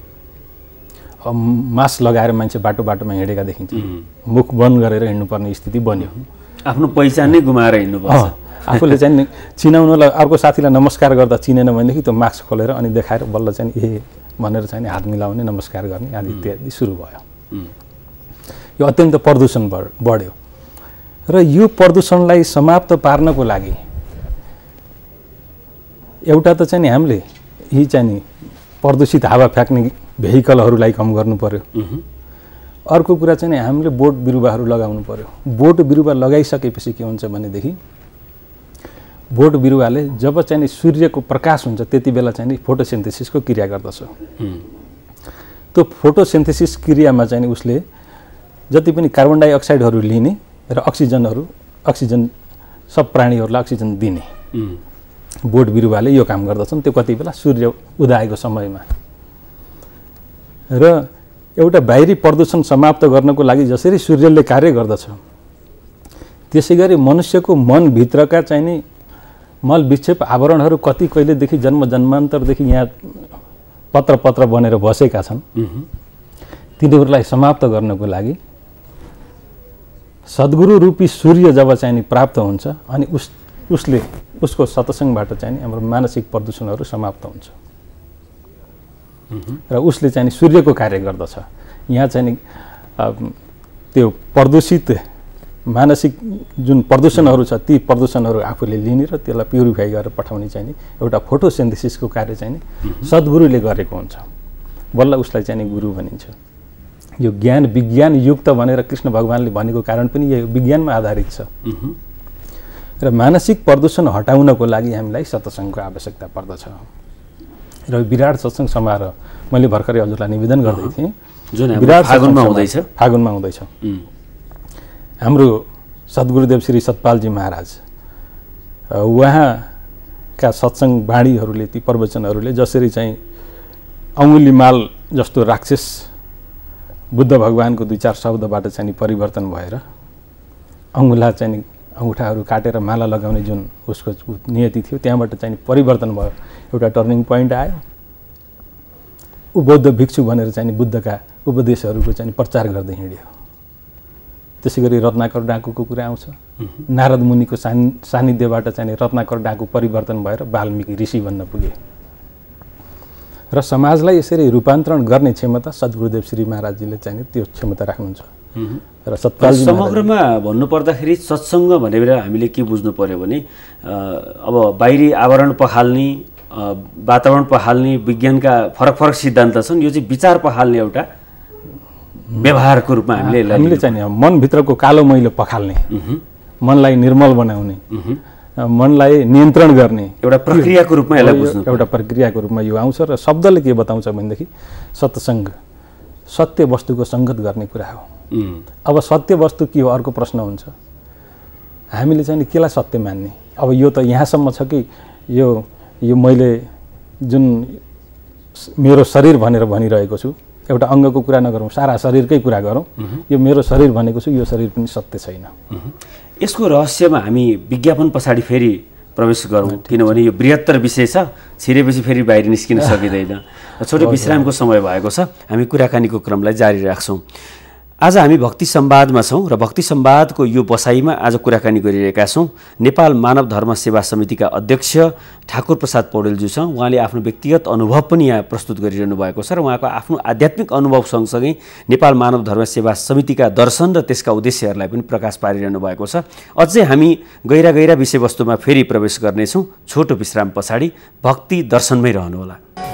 मास्क लगाएर मान्छे बाटोमा हिँडेका देखिन्छ, मुख बन्द गरेर हिँड्नुपर्ने स्थिति बन्यो, आफ्नो पहिचान नै गुमाएर हिँड्नुपर्छ। आफूले चाहिँ चिनाउनलाई अर्को साथीलाई नमस्कार गर्दा चिनेन भनेदेखि त्यो मास्क खोलेर अनि देखाएर बल्ल चाहिँ ए भनेर चाहिँ हात मिलाउने, नमस्कार गर्ने आदि इत्यादि सुरु भयो। यो अत्यन्त प्रदूषण बढ्यो र यो प्रदूषणलाई समाप्त पार्नको लागि एउटा त चाहिँ नि हामीले यी चाहिँ नि प्रदूषित हावा फ्याँक्ने भेहिकलहरूलाई कम गर्नु पर्यो। अर्को कुरा चाहिँ नि हामीले बोट बिरुवाहरू लगाउनु पर्यो। बोट बिरुवा लगाइसकेपछि के हुन्छ भनेदेखि बोट बिरुवाले जब चाहिँ नि सूर्यको प्रकाश हुन्छ त्यति बेला चाहिँ नि फोटोसिन्थेसिसको क्रिया गर्दछ। त्यो फोटोसिन्थेसिस क्रियामा चाहिँ नि उसले जति पनि कार्बन डाइअक्साइडहरू लिने र अक्सिजन सब प्राणीहरूलाई अक्सिजन दिने बोट बिरुवाले यो काम गर्दछन्। त्यो कति बेला सूर्य उदाएको समयमा। र एउटा बाहिरी प्रदूषण समाप्त गर्नको लागि जसरी सूर्यले कार्य गर्दछ त्यसै गरी मनुष्यको मनभित्रका चाहिँ नि मल विक्षेप आवरणहरू कति कहिलेदेखि जन्मान्तरदेखि यहाँ पत्र बनेर बसेका छन् तिनीहरूलाई समाप्त गर्नको लागि सद्गुरु रूपी सूर्य जब चाहिँ नि प्राप्त हुन्छ अनि उसले उसको सत्सङ्गबाट चाहिँ नि हाम्रो मानसिक प्रदूषणहरू समाप्त हुन्छ र उसले चाहिँ नि सूर्यको कार्य गर्दछ। यहाँ चाहिँ नि त्यो प्रदूषित मानसिक जुन प्रदूषणहरू छ ती प्रदूषणहरू आफूले लिने र त्यसलाई प्युरिफाई गरेर पठाउने चाहिँ नि एउटा फोटोसिन्थेसिसको कार्य चाहिँ नि सद्गुरुले गरेको हुन्छ। बल्ल उसलाई चाहिँ नि गुरु भनिन्छ। यो ज्ञान विज्ञान युक्त भनेर कृष्ण भगवानले भनेको कारण पनि यो विज्ञानमा आधारित छ। र मानसिक प्रदूषण हटाउनको लागि हामीलाई सत्सङ्गको आवश्यकता पर्दछ। र विराट सत्सङ्ग समारोह मैले भर्खरै हजुरलाई निवेदन गर्दै थिएँ जुन विराट फागुनमा हुँदैछ। हाम्रो सद्गुरुदेव श्री सतपालजी महाराज उहाँका सत्सङ्ग बाणीहरूले ती प्रवचनहरूले जसरी चाहिँ अङ्गुलीमाल जस्तो राक्षस बुद्ध भगवानको 2-4 शब्दबाट चाहिँ परिवर्तन भएर अङ्गुला चाहिँ अंगूठाहरू काटेर माला लगाउने जुन उसको नियति थियो त्यहाँबाट चाहिँ परिवर्तन भयो। एउटा टर्निङ पोइन्ट आयो। ऊ बौद्ध भिक्षु भनेर चाहिँ बुद्धका उपदेशहरूको चाहिँ प्रचार गर्दै हिँड्यो। त्यसै गरी रत्नाकर डाकुको कुरा आउँछ। नारद मुनिको सान्निध्यबाट चाहिँ रत्नाकर डाकु परिवर्तन भएर वाल्मीकि ऋषि बन्न पुगे। र समाजलाई यसरी रूपान्तरण गर्ने क्षमता सद्गुरुदेव श्री महाराजजीले चाहिँ त्यो क्षमता राख्नुहुन्छ। र सत्पालजी समग्रमा भन्नुपर्दाखेरि सत्सङ्ग भनेर हामीले के बुझ्नु पर्यो भने अब बाहिरी आवरण पखाल्ने वातावरण पखाल्ने विज्ञानका फरक सिद्धान्त छन्। यो चाहिँ विचार पखाल्ने एउटा व्यवहारको रूपमा हामीले चाहिँ मनभित्रको कालो मैलो पखाल्ने, मनलाई निर्मल बनाउने, मनलाई नियन्त्रण गर्ने एउटा प्रक्रियाको रूपमा यसलाई बुझ्नु एउटा प्रक्रियाको रूपमा यो आउँछ। र शब्दले के बताउँछ भनेदेखि सत्सङ्ग सत्य वस्तुको सङ्गत गर्ने कुरा हो। अब सत्य वस्तु के हो अर्को प्रश्न हुन्छ। हामीले चाहिँ केलाई सत्य मान्ने? अब यो त यहाँसम्म छ कि यो मैले जुन मेरो शरीर भनेर भनिरहेको छु एउटा अङ्गको कुरा नगरौँ, सारा शरीरकै कुरा गरौँ। यो मेरो शरीर भनेको छु, यो शरीर पनि सत्य छैन। यसको रहस्यमा हामी विज्ञापन पछाडि फेरि प्रवेश गरौँ, किनभने यो बृहत्तर विषय छ। छिरेपछि फेरि बाहिर निस्किन सकिँदैन। छोटो विश्रामको समय भएको छ। हामी कुराकानीको क्रमलाई जारी राख्छौँ। आज हामी भक्ति संवादमा छौँ र भक्ति संवादको यो बसाइमा आज कुराकानी गरिरहेका छौँ नेपाल मानव धर्म सेवा समितिका अध्यक्ष ठाकुर प्रसाद पौडेलज्यू छ। उहाँले आफ्नो व्यक्तिगत अनुभव पनि यहाँ प्रस्तुत गरिरहनु भएको छ र उहाँको आफ्नो आध्यात्मिक अनुभव सँगसँगै नेपाल मानव धर्म सेवा समितिका दर्शन र त्यसका उद्देश्यहरूलाई पनि प्रकाश पारिरहनु भएको छ। अझै हामी गहिरा विषयवस्तुमा फेरि प्रवेश गर्नेछौँ। छोटो विश्राम पछाडि भक्ति दर्शनमै रहनुहोला।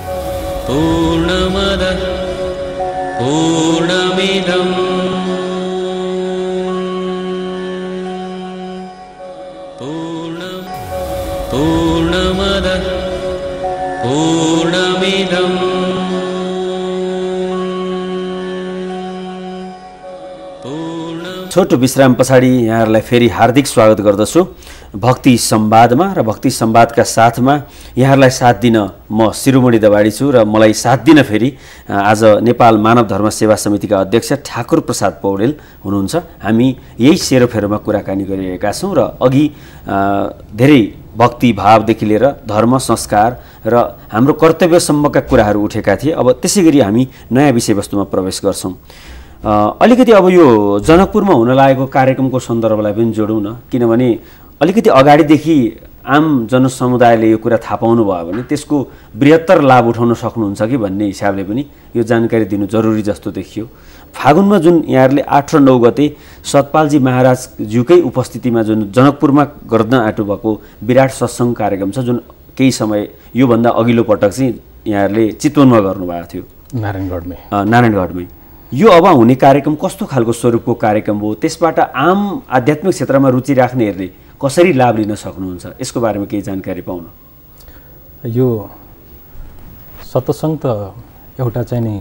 छोटो विश्राम पछाडि यहाँहरूलाई फेरि हार्दिक स्वागत गर्दछु भक्ति संवादमा। र भक्ति संवादका साथमा यहाँहरूलाई साथ दिन म शिरोमणि दवाडी छु र मलाई साथ दिन फेरि आज नेपाल मानव धर्म सेवा समितिका अध्यक्ष ठाकुर प्रसाद पौडेल हुनुहुन्छ। हामी यही सेरोफेरोमा कुराकानी गरिरहेका छौँ र अघि धेरै भक्ति भावदेखि लिएर धर्म संस्कार र हाम्रो कर्तव्यसम्मका कुराहरू उठेका थिए। अब त्यसै गरी हामी नयाँ विषयवस्तुमा प्रवेश गर्छौँ। अलिकति अब यो जनकपुरमा हुन लागेको कार्यक्रमको सन्दर्भलाई पनि जोडौँ न, किनभने अलिकति अगाडिदेखि आम जनसमुदायले यो कुरा थाहा पाउनु भयो भने त्यसको बृहत्तर लाभ उठाउन सक्नुहुन्छ कि भन्ने हिसाबले पनि यो जानकारी दिनु जरुरी जस्तो देखियो। फागुनमा जुन यहाँहरूले 8 र 9 गते सतपालजी महाराजज्यूकै उपस्थितिमा जुन जनकपुरमा गर्न आँट्नुभएको विराट सत्सङ्ग कार्यक्रम छ, जुन केही समय योभन्दा अघिल्लो पटक चाहिँ यहाँहरूले चितवनमा गर्नुभएको थियो, नारायणगढमै। यो अब हुने कार्यक्रम कस्तो खालको स्वरूपको कार्यक्रम हो? त्यसबाट आम आध्यात्मिक क्षेत्रमा रुचि राख्नेहरूले कसरी लाभ लिन सक्नुहुन्छ? यसको बारेमा केही जानकारी पाउन। यो सत्सङ्ग त एउटा चाहिँ नि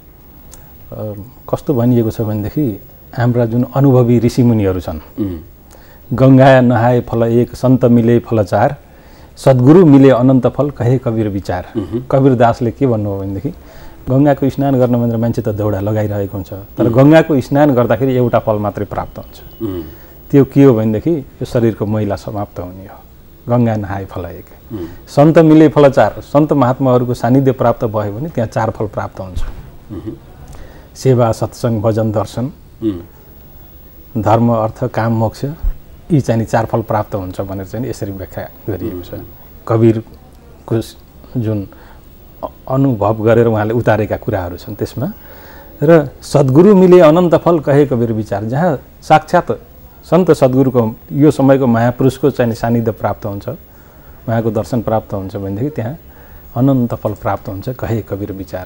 कस्तो भनिएको छ भनेदेखि हाम्रा जुन अनुभवी ऋषिमुनिहरू छन्, गङ्गा नहाए फल एक, सन्त मिले फल चार, सद्गुरु मिले अनन्त फल, कहे कबीर विचार। कबीर दासले के भन्नुभयो भनेदेखि गङ्गाको स्नान गर्न भनेर मान्छे त दौडा लगाइरहेको हुन्छ, तर गङ्गाको स्नान गर्दाखेरि एउटा फल मात्रै प्राप्त हुन्छ। त्यो के हो भनेदेखि यो शरीरको मैला समाप्त हुने हो। गङ्गा नहाए फल एक, सन्त मिले फल चार, सन्त महात्माहरूको सानिध्य प्राप्त भयो भने त्यहाँ 4 फल प्राप्त हुन्छ। सेवा, सत्सङ्ग, भजन, दर्शन, धर्म, अर्थ, काम, मोक्ष, यी चाहिँ 4 फल प्राप्त हुन्छ भनेर चाहिँ यसरी व्याख्या गरिएको छ। कबीरको जुन अनुभव गरेर उहाँले उतारेका कुराहरू छन् त्यसमा। र सद्गुरु मिले अनन्त फल, कहे कबीर विचार, जहाँ साक्षात् सन्त सद्गुरुको यो समयको महापुरुषको चाहिँ सानिध्य प्राप्त हुन्छ, उहाँको दर्शन प्राप्त हुन्छ भनेदेखि त्यहाँ अनन्त फल प्राप्त हुन्छ, कहे कबीर विचार।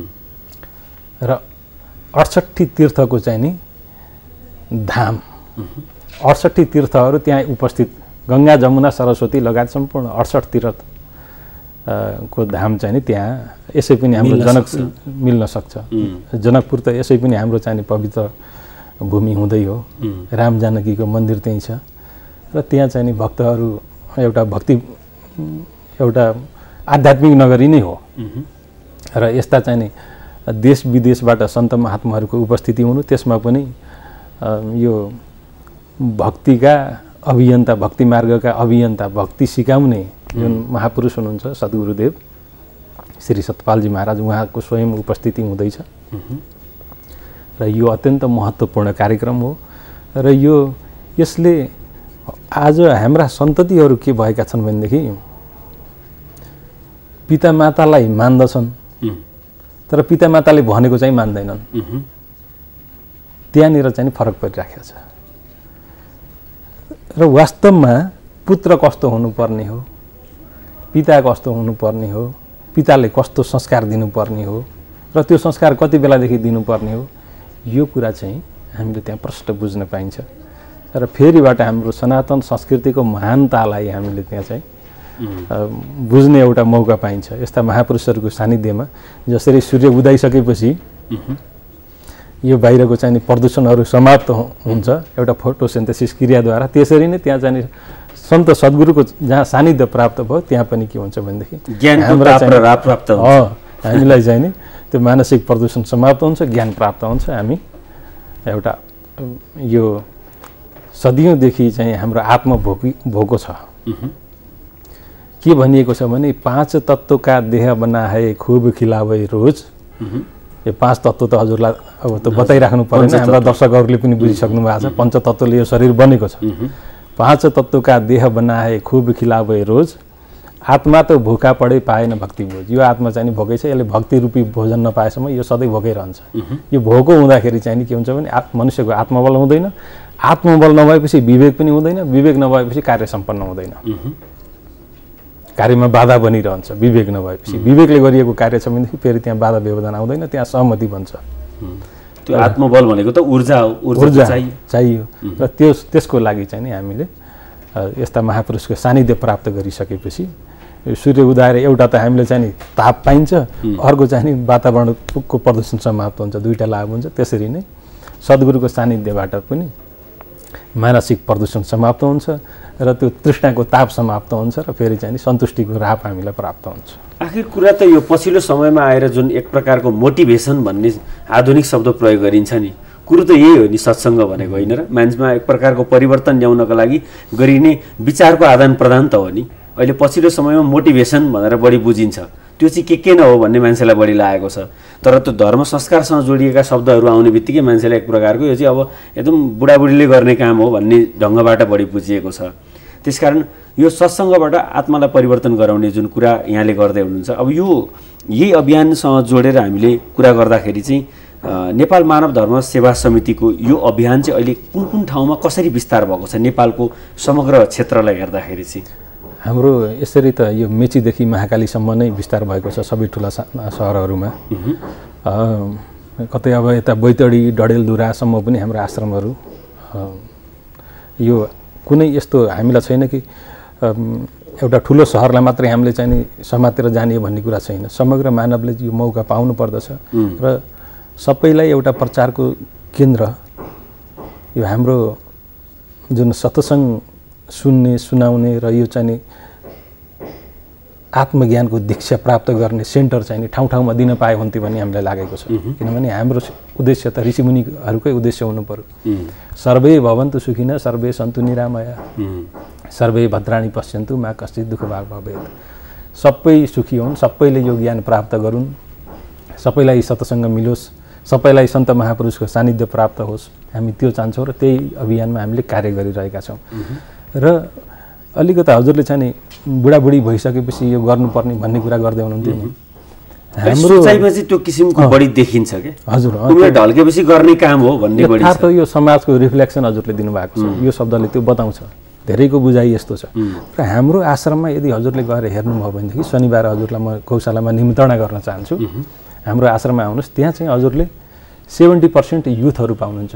र 68 तीर्थको चाहिँ नि धाम, 68 तीर्थहरू त्यहाँ उपस्थित, गङ्गा, जमुना, सरस्वती लगायत सम्पूर्ण 68 तीर्थ को धाम चाहिँ नि त्यहाँ यसै पनि हाम्रो मिल्न सक्छ। जनकपुर त यसै पनि हाम्रो चाहिँ पवित्र भूमि हुँदै हो, राम जानकीको मन्दिर त्यहीँ छ। र त्यहाँ चाहिँ नि भक्तहरू एउटा आध्यात्मिक नगरी नै हो। र यस्ता चाहिँ नि देश विदेशबाट सन्त महात्माहरूको उपस्थिति हुनु, त्यसमा पनि यो भक्तिका अभियन्ता, भक्ति मार्गका अभियन्ता, भक्ति सिकाउने जुन महापुरुष हुनुहुन्छ सद्गुरुदेव श्री सतपालजी महाराज, उहाँको स्वयं उपस्थिति हुँदैछ। र यो अत्यन्त महत्त्वपूर्ण कार्यक्रम हो। र यसले आज हाम्रा सन्ततिहरू के भएका छन् भनेदेखि पितामातालाई मान्दछन्, तर पितामाताले भनेको चाहिँ मान्दैनन्। त्यहाँनिर चाहिँ फरक परिराखेको छ। र वास्तवमा पुत्र कस्तो हुनुपर्ने हो, पिता कस्तो हुनुपर्ने हो, पिताले कस्तो संस्कार दिनुपर्ने हो, र त्यो संस्कार कति बेलादेखि दिनुपर्ने हो, यो कुरा चाहिँ हामीले त्यहाँ प्रष्ट बुझ्न पाइन्छ। र फेरिबाट हाम्रो सनातन संस्कृतिको महानतालाई हामीले त्यहाँ चाहिँ बुझ्ने एउटा मौका पाइन्छ। यस्ता महापुरुषहरूको सानिध्यमा जसरी सूर्य उदाइसकेपछि यो बाहिरको चाहिँ प्रदूषणहरू समाप्त हुन्छ एउटा फोटोसिन्थेसिस क्रियाद्वारा, त्यसरी नै त्यहाँ चाहिँ सन्त सद्गुरुको जहाँ सानिध्य प्राप्त भयो त्यहाँ पनि के हुन्छ भनेदेखि हामीलाई चाहिँ नि त्यो मानसिक प्रदूषण समाप्त हुन्छ, ज्ञान प्राप्त हुन्छ। हामी एउटा यो सदियौँदेखि चाहिँ हाम्रो आत्मा भोको छ। के भनिएको छ भने 5 तत्त्व का देह बना है खूब खिलावे रोज। यो 5 तत्त्व त हजुरलाई अब त बताइराख्नु परेन, हाम्रा दर्शकहरूले पनि बुझिसक्नु भएको छ। पञ्चतत्त्वले यो शरीर बनेको छ। 5 तत्त्व का देह बना है खूब खिलावे रोज, आत्मा त भोका पढे पाएन भक्ति भोज। यो आत्मा चाहिँ भोकै छ, यसले भक्ति रूपी भोजन नपाएसम्म यो सधैँ भोकै रहन्छ। यो भोको हुँदाखेरि चाहिँ के हुन्छ भने मनुष्यको आत्मबल हुँदैन, आत्मबल नभएपछि विवेक पनि हुँदैन, विवेक नभएपछि कार्य सम्पन्न हुँदैन, कार्यमा बाधा बनिरहन्छ। विवेक नभएपछि विवेकले गरिएको कार्य छ भनेदेखि फेरि त्यहाँ बाधा व्यवधान आउँदैन, त्यहाँ सहमति बन्छ। त्यो आत्मबल भनेको त ऊर्जा चाहियो। र त्यसको लागि चाहिँ नि हामीले यस्ता महापुरुषको सानिध्य प्राप्त गरिसकेपछि सूर्य उदाएर एउटा त हामीले चाहिँ नि ताप पाइन्छ, अर्को चाहिँ नि वातावरणको प्रदूषण समाप्त हुन्छ, दुईटा लाभ हुन्छ। त्यसरी नै सद्गुरुको सानिध्यबाट पनि मानसिक प्रदूषण समाप्त हुन्छ र त्यो तृष्णाको ताप समाप्त हुन्छ र फेरि चाहिँ नि सन्तुष्टिको राप हामीलाई प्राप्त हुन्छ। आखिर कुरा त यो पछिल्लो समयमा आएर जुन एक प्रकारको मोटिभेसन भन्ने आधुनिक शब्द प्रयोग गरिन्छ नि, कुरो त यही हो नि सत्सङ्ग भनेको, होइन र? मान्छेमा एक प्रकारको परिवर्तन ल्याउनको लागि गरिने विचारको आदान प्रदान त हो नि। अहिले पछिल्लो समयमा मोटिभेसन भनेर बढी बुझिन्छ, त्यो चाहिँ के न हो भन्ने मान्छेलाई बढी लागेको छ। तर त्यो धर्म संस्कारसँग जोडिएका शब्दहरू आउने बित्तिकै मान्छेलाई एक प्रकारको यो चाहिँ अब एकदम बुढाबुढीले गर्ने काम हो भन्ने ढङ्गबाट बढी बुझिएको छ। त्यसकारण यो सत्सङ्गबाट आत्मालाई परिवर्तन गराउने जुन कुरा यहाँले गर्दै हुनुहुन्छ, अब यही अभियानसँग जोडेर हामीले कुरा गर्दाखेरि चाहिँ नेपाल मानव धर्म सेवा समितिको यो अभियान चाहिँ अहिले कुन कुन ठाउँमा कसरी विस्तार भएको छ नेपालको समग्र क्षेत्रलाई हेर्दाखेरि चाहिँ? हाम्रो यसरी त यो मेचीदेखि महाकालीसम्म नै विस्तार भएको छ सबै ठुला सहरहरूमा। कतै अब यता बैतडी डडेलधुरासम्म पनि हाम्रो आश्रमहरू, यो कुनै यस्तो हामीलाई छैन कि एउटा ठुलो सहरलाई मात्रै हामीले चाहिँ नि समातेर जाने भन्ने कुरा छैन। समग्र मानवले यो मौका पाउनु पर्दछ र सबैलाई एउटा प्रचारको केन्द्र यो हाम्रो जुन सत्सङ्ग सुन्ने सुनाउने र यो चाहिँ नि आत्मज्ञानको दीक्षा प्राप्त गर्ने सेन्टर चाहिँ नि ठाउँ ठाउँमा दिन पाए हुन्थ्यो भन्ने हामीलाई लागेको छ। किनभने हाम्रो उद्देश्य त ऋषिमुनिहरूकै उद्देश्य हुनु पर्यो। सर्वे भवन्तु सुखिनः सर्वे सन्तु निरामया सर्वे भद्राणि पश्यन्तु मा कश्चित् दुःख भाग भवेत्। सबै सुखी हुन्, सबैले यो ज्ञान प्राप्त गरून्, सबैलाई सत्सङ्ग मिलोस्, सबैलाई सन्त महापुरुषको सानिध्य प्राप्त होस्, हामी त्यो चाहन्छौँ र त्यही अभियानमा हामीले कार्य गरिरहेका छौँ। र अलिकति हजुरले चाहिँ नि बुढाबुढी भइसकेपछि यो गर्नुपर्ने भन्ने कुरा गर्दै हुनुहुन्थ्यो नि, हाम्रो सोचाइमा चाहिँ त्यो किसिमको बढी देखिन्छ के? हजुर, उमेर ढल्केपछि गर्ने काम हो भन्ने बढी छ। यो समाजको रिफ्लेक्सन हजुरले दिनुभएको छ, यो शब्दले त्यो बताउँछ। धेरैको बुझाइ यस्तो छ। र हाम्रो आश्रममा यदि हजुरले गएर हेर्नुभयो भनेदेखि शनिबार हजुरलाई म गौशालामा निमन्त्रणा गर्न चाहन्छु। हाम्रो आश्रममा आउनुहोस्, त्यहाँ चाहिँ हजुरले 70% युथहरू पाउनुहुन्छ।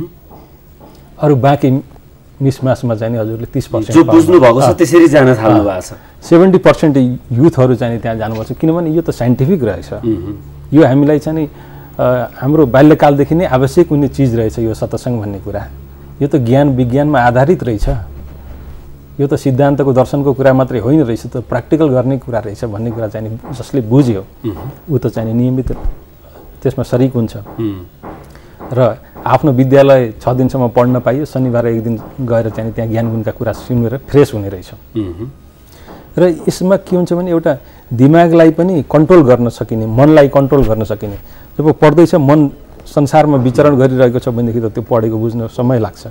अरू बाँकी मिसमासमा चाहिँ हजुरले 30% जो बुझ्नु भएको छ त्यसरी जान थाल्नु भएको छ। 70% युथहरू चाहिँ त्यहाँ जानुपर्छ, किनभने यो त साइन्टिफिक रहेछ। यो हामीलाई चाहिँ हाम्रो बाल्यकालदेखि नै आवश्यक हुने चिज रहेछ यो सत्सङ्ग भन्ने कुरा। यो त ज्ञान विज्ञानमा आधारित रहेछ, यो त सिद्धान्तको दर्शनको कुरा मात्रै होइन रहेछ, त प्र्याक्टिकल गर्ने कुरा रहेछ भन्ने कुरा चाहिँ जसले बुझ्यो ऊ त चाहिँ नियमित त्यसमा सरिक हुन्छ। र आफ्नो विद्यालय 6 दिनसम्म पढ्न पाइयो, शनिबार एक दिन गएर चाहिँ त्यहाँ ज्ञान गुणका कुरा सुनेर फ्रेस हुने रहेछ। र यसमा के हुन्छ भने एउटा दिमागलाई पनि कन्ट्रोल गर्न सकिने, मनलाई कन्ट्रोल गर्न सकिने। जब पढ्दैछ मन संसारमा विचरण गरिरहेको छ भनेदेखि त त्यो पढेको बुझ्न समय लाग्छ।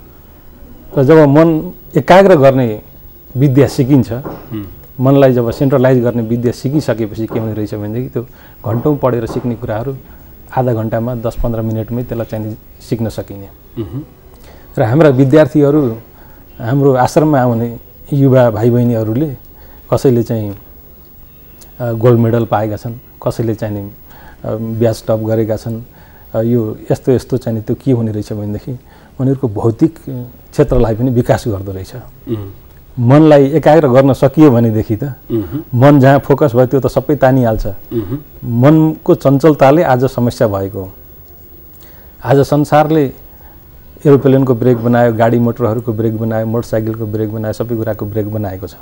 र जब मन एकाग्र गर्ने विद्या सिकिन्छ, मनलाई जब सेन्ट्रलाइज गर्ने विद्या सिकिसकेपछि के हुने रहेछ भनेदेखि त्यो घन्टौँ पढेर सिक्ने कुराहरू आधा घन्टामा 10-15 मिनटमै त्यसलाई चाहिँ सिक्न सकिने। र हाम्रा विद्यार्थीहरू, हाम्रो आश्रममा आउने युवा भाइ बहिनीहरूले कसैले चाहिँ गोल्ड मेडल पाएका छन्, कसैले चाहिँ ब्याच टप गरेका छन्। यो यस्तो यस्तो चाहिँ त्यो के हुने रहेछ भनेदेखि उनीहरूको भौतिक क्षेत्रलाई पनि विकास गर्दो रहेछ। मनलाई एकाग्र गर्न सकियो भनेदेखि त मन जहाँ फोकस भयो त्यो त सबै तानिहाल्छ। मनको चञ्चलताले आज समस्या भएको हो। आज संसारले एरोप्लेनको ब्रेक बनायो, गाडी मोटरहरूको ब्रेक बनायो, मोटरसाइकलको ब्रेक बनायो, सबै कुराको ब्रेक बनाएको छ।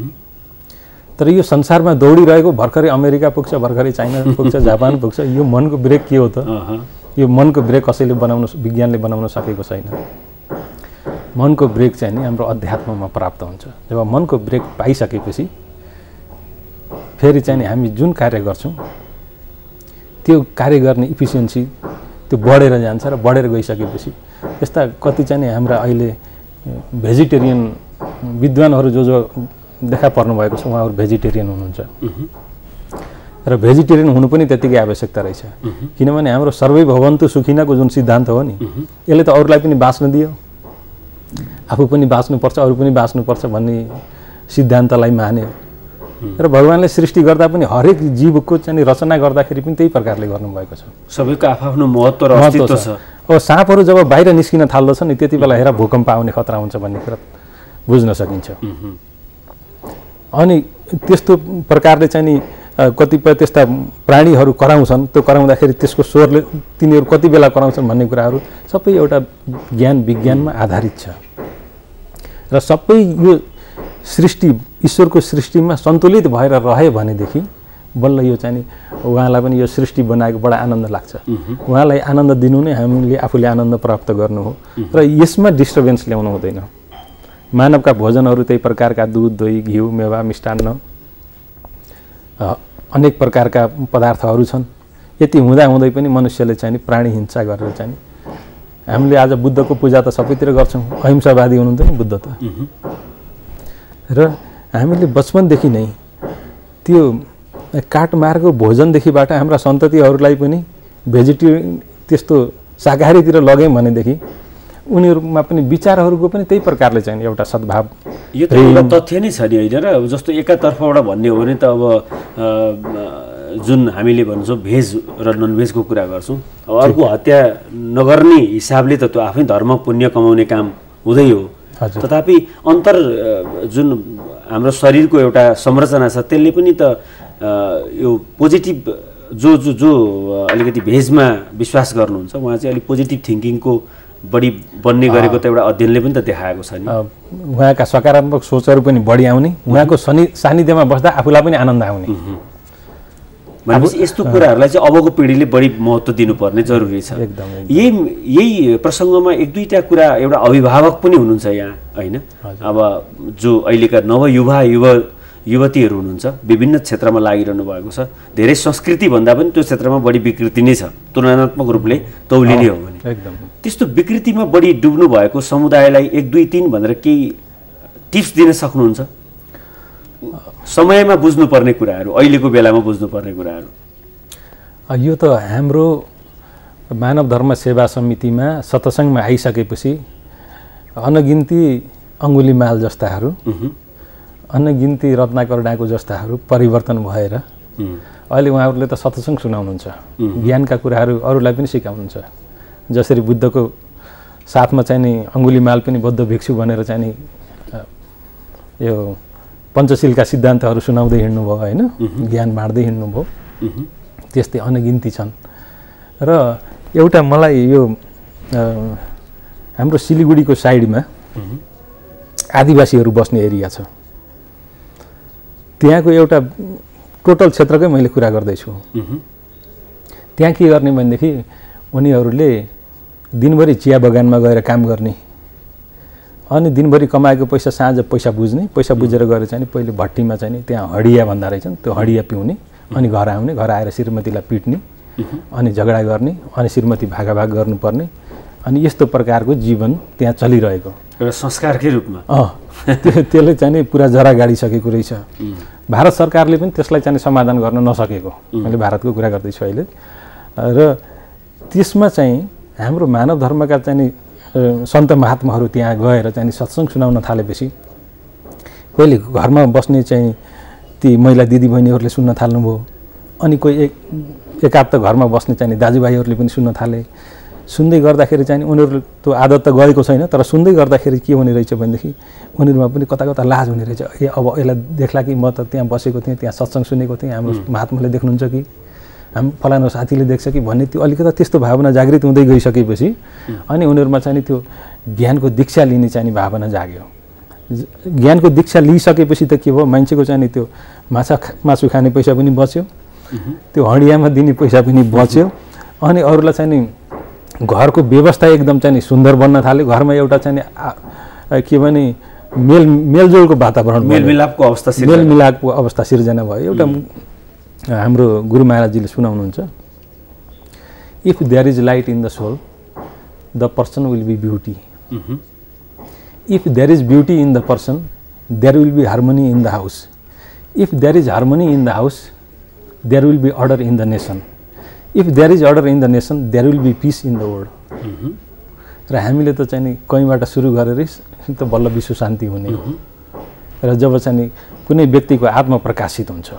तर यो संसारमा दौडिरहेको भर्खरै अमेरिका पुग्छ, भर्खरै चाइना पुग्छ, जापान पुग्छ, यो मनको ब्रेक के हो त? यो मनको ब्रेक कसैले बनाउन, विज्ञानले बनाउन सकेको छैन। मनको ब्रेक चाहिँ नि हाम्रो अध्यात्ममा प्राप्त हुन्छ। जब मनको ब्रेक पाइसकेपछि फेरि चाहिँ हामी जुन कार्य गर्छौँ त्यो कार्य गर्ने इफिसियन्सी त्यो बढेर जान्छ। र बढेर गइसकेपछि यस्ता कति चाहिँ हाम्रा अहिले भेजिटेरियन विद्वानहरू जो देखा पर्नु भएको छ, उहाँहरू भेजिटेरियन हुनुहुन्छ। र भेजिटेरियन हुनु पनि त्यतिकै आवश्यकता रहेछ। किनभने हाम्रो सर्वै भवन्तु सुखिनको जुन सिद्धान्त हो नि, यसले त अरूलाई पनि बाँच्न दियो, आफू पनि बाँच्नुपर्छ, अरू पनि बाँच्नुपर्छ भन्ने सिद्धान्तलाई मान्यो। र भगवानले सृष्टि गर्दा पनि हरेक जीवको चाहिँ रचना गर्दाखेरि पनि त्यही प्रकारले गर्नुभएको छ। सबैको आफ्नो महत्त्व र अस्तित्व छ। अब साँपहरू जब बाहिर निस्किन थाल्दछ नि त्यति बेला हेर भूकम्प आउने खतरा हुन्छ भन्ने कुरा बुझ्न सकिन्छ। अनि त्यस्तो प्रकारले चाहिँ नि कतिपय त्यस्ता प्राणीहरू कराउँछन्, त्यो कराउँदाखेरि त्यसको स्वरले तिनीहरू कति बेला कराउँछन् भन्ने कुराहरू सबै एउटा ज्ञान विज्ञानमा आधारित छ। र सबै यो सृष्टि ईश्वरको सृष्टिमा सन्तुलित भएर रह्यो भनेदेखि बल्ल यो चाहिँ नि उहाँलाई पनि यो सृष्टि बनाएको बडा आनन्द लाग्छ। उहाँलाई आनन्द दिनु नै हामीले आफूले आनन्द प्राप्त गर्नु हो। र यसमा डिस्टर्बेन्स ल्याउनु हुँदैन। मानवका भोजनहरू त्यही प्रकारका दुध, दही, घिउ, मेवा, मिष्टान्न, अनेक प्रकारका पदार्थहरू छन्। यति हुँदाहुँदै पनि मनुष्यले चाहिँ नि प्राणी हिंसा गरेर चाहिँ हामीले आज बुद्धको पूजा त सबैतिर गर्छौँ। अहिंसावादी हुनुहुन्थ्यो नि बुद्ध त। र हामीले बचपनदेखि नै त्यो काटमारको भोजनदेखिबाट हाम्रा सन्ततिहरूलाई पनि भेजिटेरियन त्यस्तो शाकाहारीतिर लग्यौँ भनेदेखि उनीहरूमा पनि विचारहरूको पनि त्यही प्रकारले चाहिँ एउटा सद्भाव यो त एउटा तथ्य नै छ नि होइन र जस्तो एकातर्फबाट भन्ने हो भने त अब जुन हामीले भन्छौँ भेज र ननभेजको कुरा गर्छौँ अब अर्को हत्या नगर्ने हिसाबले त त्यो आफै धर्म पुण्य कमाउने काम हुँदै हो तथापि अन्तर जुन हाम्रो शरीरको एउटा संरचना छ त्यसले पनि त यो पोजिटिभ जो अलिकति भेजमा विश्वास गर्नुहुन्छ उहाँ चाहिँ अलिक पोजिटिभ थिङ्किङको बढी बन्ने गरेको त एउटा अध्ययनले पनि त देखाएको छ नि उहाँका सकारात्मक सोचहरू पनि बढी आउने उहाँको सानिध्यमा बस्दा आफूलाई पनि आनन्द आउने भनेपछि यस्तो कुराहरूलाई चाहिँ अबको पिँढीले बढी महत्त्व दिनुपर्ने जरुरी छ यही प्रसङ्गमा एक दुईवटा कुरा एउटा अभिभावक पनि हुनुहुन्छ यहाँ होइन अब जो अहिलेका नवयुवा युवतीहरू हुनुहुन्छ विभिन्न क्षेत्रमा लागिरहनु भएको छ धेरै संस्कृति भन्दा पनि त्यो क्षेत्रमा बढी विकृति नै छ तुलनात्मक रूपले तौलिने हो भने एकदम त्यस्तो विकृतिमा बढी डुब्नु भएको समुदायलाई 1 2 3 भनेर केही टिप्स दिन सक्नुहुन्छ समयमा बुझ्नुपर्ने कुराहरू अहिलेको बेलामा बुझ्नुपर्ने कुराहरू यो त हाम्रो मानव धर्म सेवा समितिमा सत्सङ्गमा आइसकेपछि अनगिन्ती अङ्गुलीमाल जस्ताहरू अनगिन्ती रत्नाकर डाँको जस्ताहरू परिवर्तन भएर अहिले उहाँहरूले त सत्सङ्ग सुनाउनुहुन्छ ज्ञानका कुराहरू अरूलाई पनि सिकाउनुहुन्छ जसरी बुद्धको साथमा चाहिँ नि अङ्गुलीमाल पनि बौद्ध भिक्षु भनेर चाहिँ नि यो पञ्चशीलका सिद्धान्तहरू सुनाउँदै हिँड्नुभयो होइन ज्ञान बाँड्दै हिँड्नुभयो त्यस्तै अनगिन्ती छन् र एउटा मलाई यो हाम्रो सिलिगुडीको साइडमा आदिवासीहरू बस्ने एरिया छ त्यहाँको एउटा टोटल क्षेत्रकै मैले कुरा गर्दैछु त्यहाँ के गर्ने भनेदेखि उनीहरूले दिनभरि चिया बगानमा गएर काम गर्ने अनि दिनभरि कमाएको पैसा साँझ पैसा बुझेर गएर चाहिँ पहिले भट्टीमा चाहिँ त्यहाँ हडिया भन्दा रहेछन् त्यो हडिया पिउने अनि घर आउने घर आएर श्रीमतीलाई पिट्ने अनि झगडा गर्ने अनि श्रीमती भागाभाग गर्नुपर्ने अनि यस्तो प्रकारको जीवन त्यहाँ चलिरहेको एउटा संस्कारकै रूपमा त्यसले चाहिँ पुरा जरा गाडिसकेको रहेछ भारत सरकारले पनि त्यसलाई चाहिँ समाधान गर्न नसकेको मैले भारतको कुरा गर्दैछु अहिले र त्यसमा चाहिँ हाम्रो मानव धर्मका चाहिँ सन्त महात्माहरू त्यहाँ गएर चाहिँ सत्सङ्ग सुनाउन थालेपछि पहिले घरमा बस्ने चाहिँ ती महिला दिदीबहिनीहरूले सुन्न थाल्नुभयो अनि कोही एक हप्ता घरमा बस्ने चाहिँ दाजुभाइहरूले पनि सुन्न थाले सुन्दै गर्दाखेरि चाहिँ उनीहरू त्यो आदत त गएको छैन तर सुन्दै गर्दाखेरि के हुने रहेछ भनेदेखि उनीहरूमा पनि कता कता लाज हुने रहेछ अब यसलाई देख्ला कि म त त्यहाँ बसेको थिएँ त्यहाँ सत्सङ्ग सुनेको थिएँ हाम्रो महात्माले देख्नुहुन्छ कि हामी फलानु साथीले देख्छ कि भन्ने त्यो अलिकति त्यस्तो भावना जागृत हुँदै गइसकेपछि अनि उनीहरूमा चाहिँ त्यो ज्ञानको दीक्षा लिने चाहिँ भावना जाग्यो ज्ञानको दीक्षा लिइसकेपछि त के भयो मान्छेको चाहिँ त्यो मासु खाने पैसा पनि बच्यो त्यो हडियामा दिने पैसा पनि बच्यो अनि अरूलाई चाहिँ घरको व्यवस्था एकदम चाहिँ सुन्दर बन्न थाल्यो घरमा एउटा चाहिँ के भने मेलजोलको वातावरण मेलमिलापको अवस्था सिर्जना भयो एउटा हाम्रो गुरु महाराजजीले सुनाउनुहुन्छ if there is light in the soul the person will be beauty if there is beauty in the person there will be harmony in the house if there is harmony in the house there will be order in the nation if there is order in the nation there will be peace in the world र हामीले त चाहिँ कहीँबाट सुरु गरेर त बल्ल विश्व शान्ति हुने हो र जब चाहिँ कुनै व्यक्तिको आत्मा प्रकाशित हुन्छ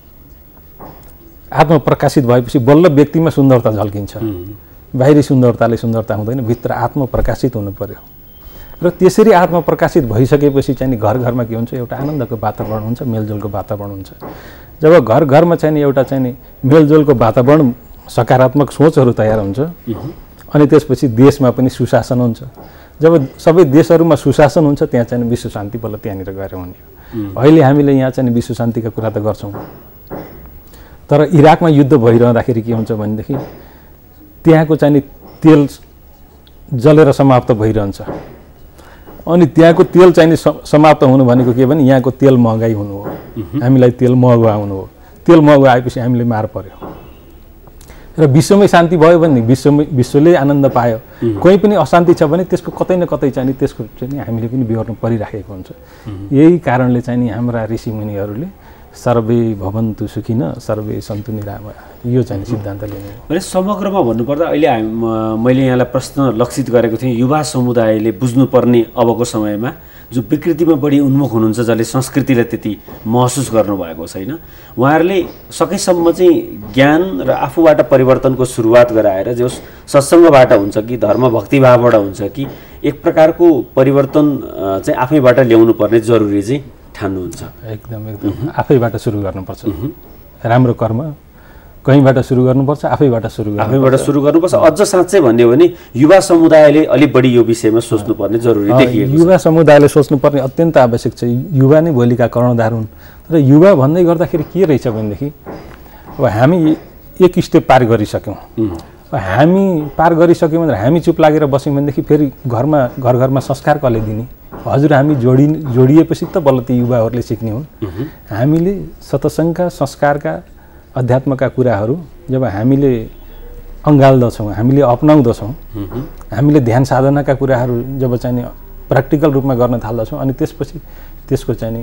आत्मा प्रकाशित भएपछि बल्ल व्यक्तिमा सुन्दरता झल्किन्छ बाहिरी सुन्दरताले सुन्दरता हुँदैन भित्र आत्मा प्रकाशित हुनु पर्यो र त्यसरी आत्मा प्रकाशित भइसकेपछि चाहिँ घर घरमा के हुन्छ एउटा आनन्दको वातावरण हुन्छ मेलजोलको वातावरण हुन्छ जब घर घरमा चाहिँ एउटा चाहिँ मेलजोलको वातावरण सकारात्मक सोचहरू तयार हुन्छ अनि त्यसपछि देशमा पनि सुशासन हुन्छ जब सबै देशहरूमा सुशासन हुन्छ त्यहाँ चाहिँ विश्व शान्ति बल्ल त्यहाँनिर गएर हुने हो अहिले हामीले यहाँ चाहिँ विश्व शान्तिका कुरा त गर्छौँ तर इराकमा युद्ध भइरहँदाखेरि के हुन्छ भनेदेखि त्यहाँको चाहिँ तेल जलेर समाप्त भइरहन्छ अनि त्यहाँको तेल चाहिँ समाप्त हुनु भनेको के भने यहाँको तेल महँगाइ हुनु हो हामीलाई तेल महँगो आउनु हो तेल महँगो आएपछि हामीले मार पर्यो र विश्वमै शान्ति भयो भने विश्वले आनन्द पायो। कोही पनि अशान्ति छ भने त्यसको कतै न कतै चाहिँ त्यसको चाहिँ हामीले पनि बिहोर्नु परिराखेको हुन्छ। यही कारणले चाहिँ नि हाम्रा ऋषिमुनिहरूले सर्वे भवन्तु सुखिन सर्वे सन्तु निरामया यो चाहिँ सिद्धान्त लिने हो। भने समग्रमा भन्नुपर्दा अहिले मैले यहाँलाई प्रश्न लक्षित गरेको थिएँ, युवा समुदायले बुझ्नुपर्ने अबको समयमा जो विकृतिमा बढी उन्मुख हुनुहुन्छ, जसले संस्कृतिलाई त्यति महसुस गर्नुभएको छैन, उहाँहरूले सकेसम्म चाहिँ ज्ञान र आफूबाट परिवर्तनको सुरुवात गराएर जो सत्सङ्गबाट हुन्छ कि धर्म भक्तिभावबाट हुन्छ कि एक प्रकारको परिवर्तन चाहिँ आफैबाट ल्याउनु पर्ने जरुरी चाहिँ ठान्नुहुन्छ? एकदम आफैबाट सुरु गर्नुपर्छ। राम्रो कर्म कहीँबाट सुरु गर्नुपर्छ, आफैबाट सुरु गर्नुपर्छ। अझ साँच्चै भन्ने हो भने युवा समुदायले अलिक बढी यो विषयमा सोच्नुपर्ने जरुरी देखिएको छ। युवा समुदायले सोच्नुपर्ने अत्यन्त आवश्यक छ। युवा नै भोलिका कर्णधार हुन्। तर युवा भन्दै गर्दाखेरि के रहेछ भनेदेखि अब हामी एक स्टेप पार गरिसक्यौँ। हामी पार गरिसक्यौँ भने हामी चुप लागेर बस्यौँ भनेदेखि फेरि घरमा संस्कार कसले दिने? हजुर, हामी जोडिएपछि त बल्ल ती युवाहरूले सिक्ने हुन्। हामीले सत्सङ्गका संस्कारका अध्यात्मका कुराहरू जब हामीले अँगाल्दछौँ, हामीले अपनाउँदछौँ, हामीले ध्यान साधनाका कुराहरू जब चाहिँ प्र्याक्टिकल रूपमा गर्न थाल्दछौँ अनि त्यसपछि त्यसको चाहिँ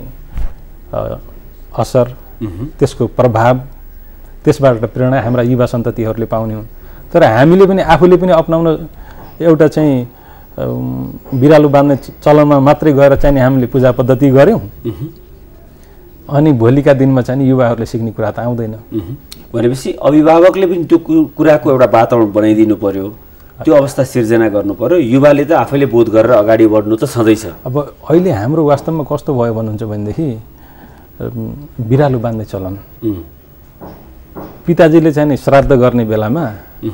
असर, त्यसको प्रभाव, त्यसबाट प्रेरणा हाम्रा युवा सन्ततिहरूले पाउने हुन्। तर हामीले पनि आफूले पनि अपनाउन एउटा चाहिँ बिरालो बाँध्ने चलनमा मात्रै गएर चाहिँ हामीले पूजा पद्धति गऱ्यौँ अनि भोलिका दिनमा चाहिँ युवाहरूले सिक्ने कुरा त आउँदैन। भनेपछि अभिभावकले पनि त्यो कुराको एउटा वातावरण बनाइदिनु पर्यो, त्यो अवस्था सिर्जना गर्नु पर्यो। युवाले त आफैले बोध गरेर अगाडि बढ्नु त छँदैछ। अब अहिले हाम्रो वास्तवमा कस्तो भयो भन्नुहुन्छ भनेदेखि बिरालो बाँध्ने चलन, पिताजीले चाहिँ श्राद्ध गर्ने बेलामा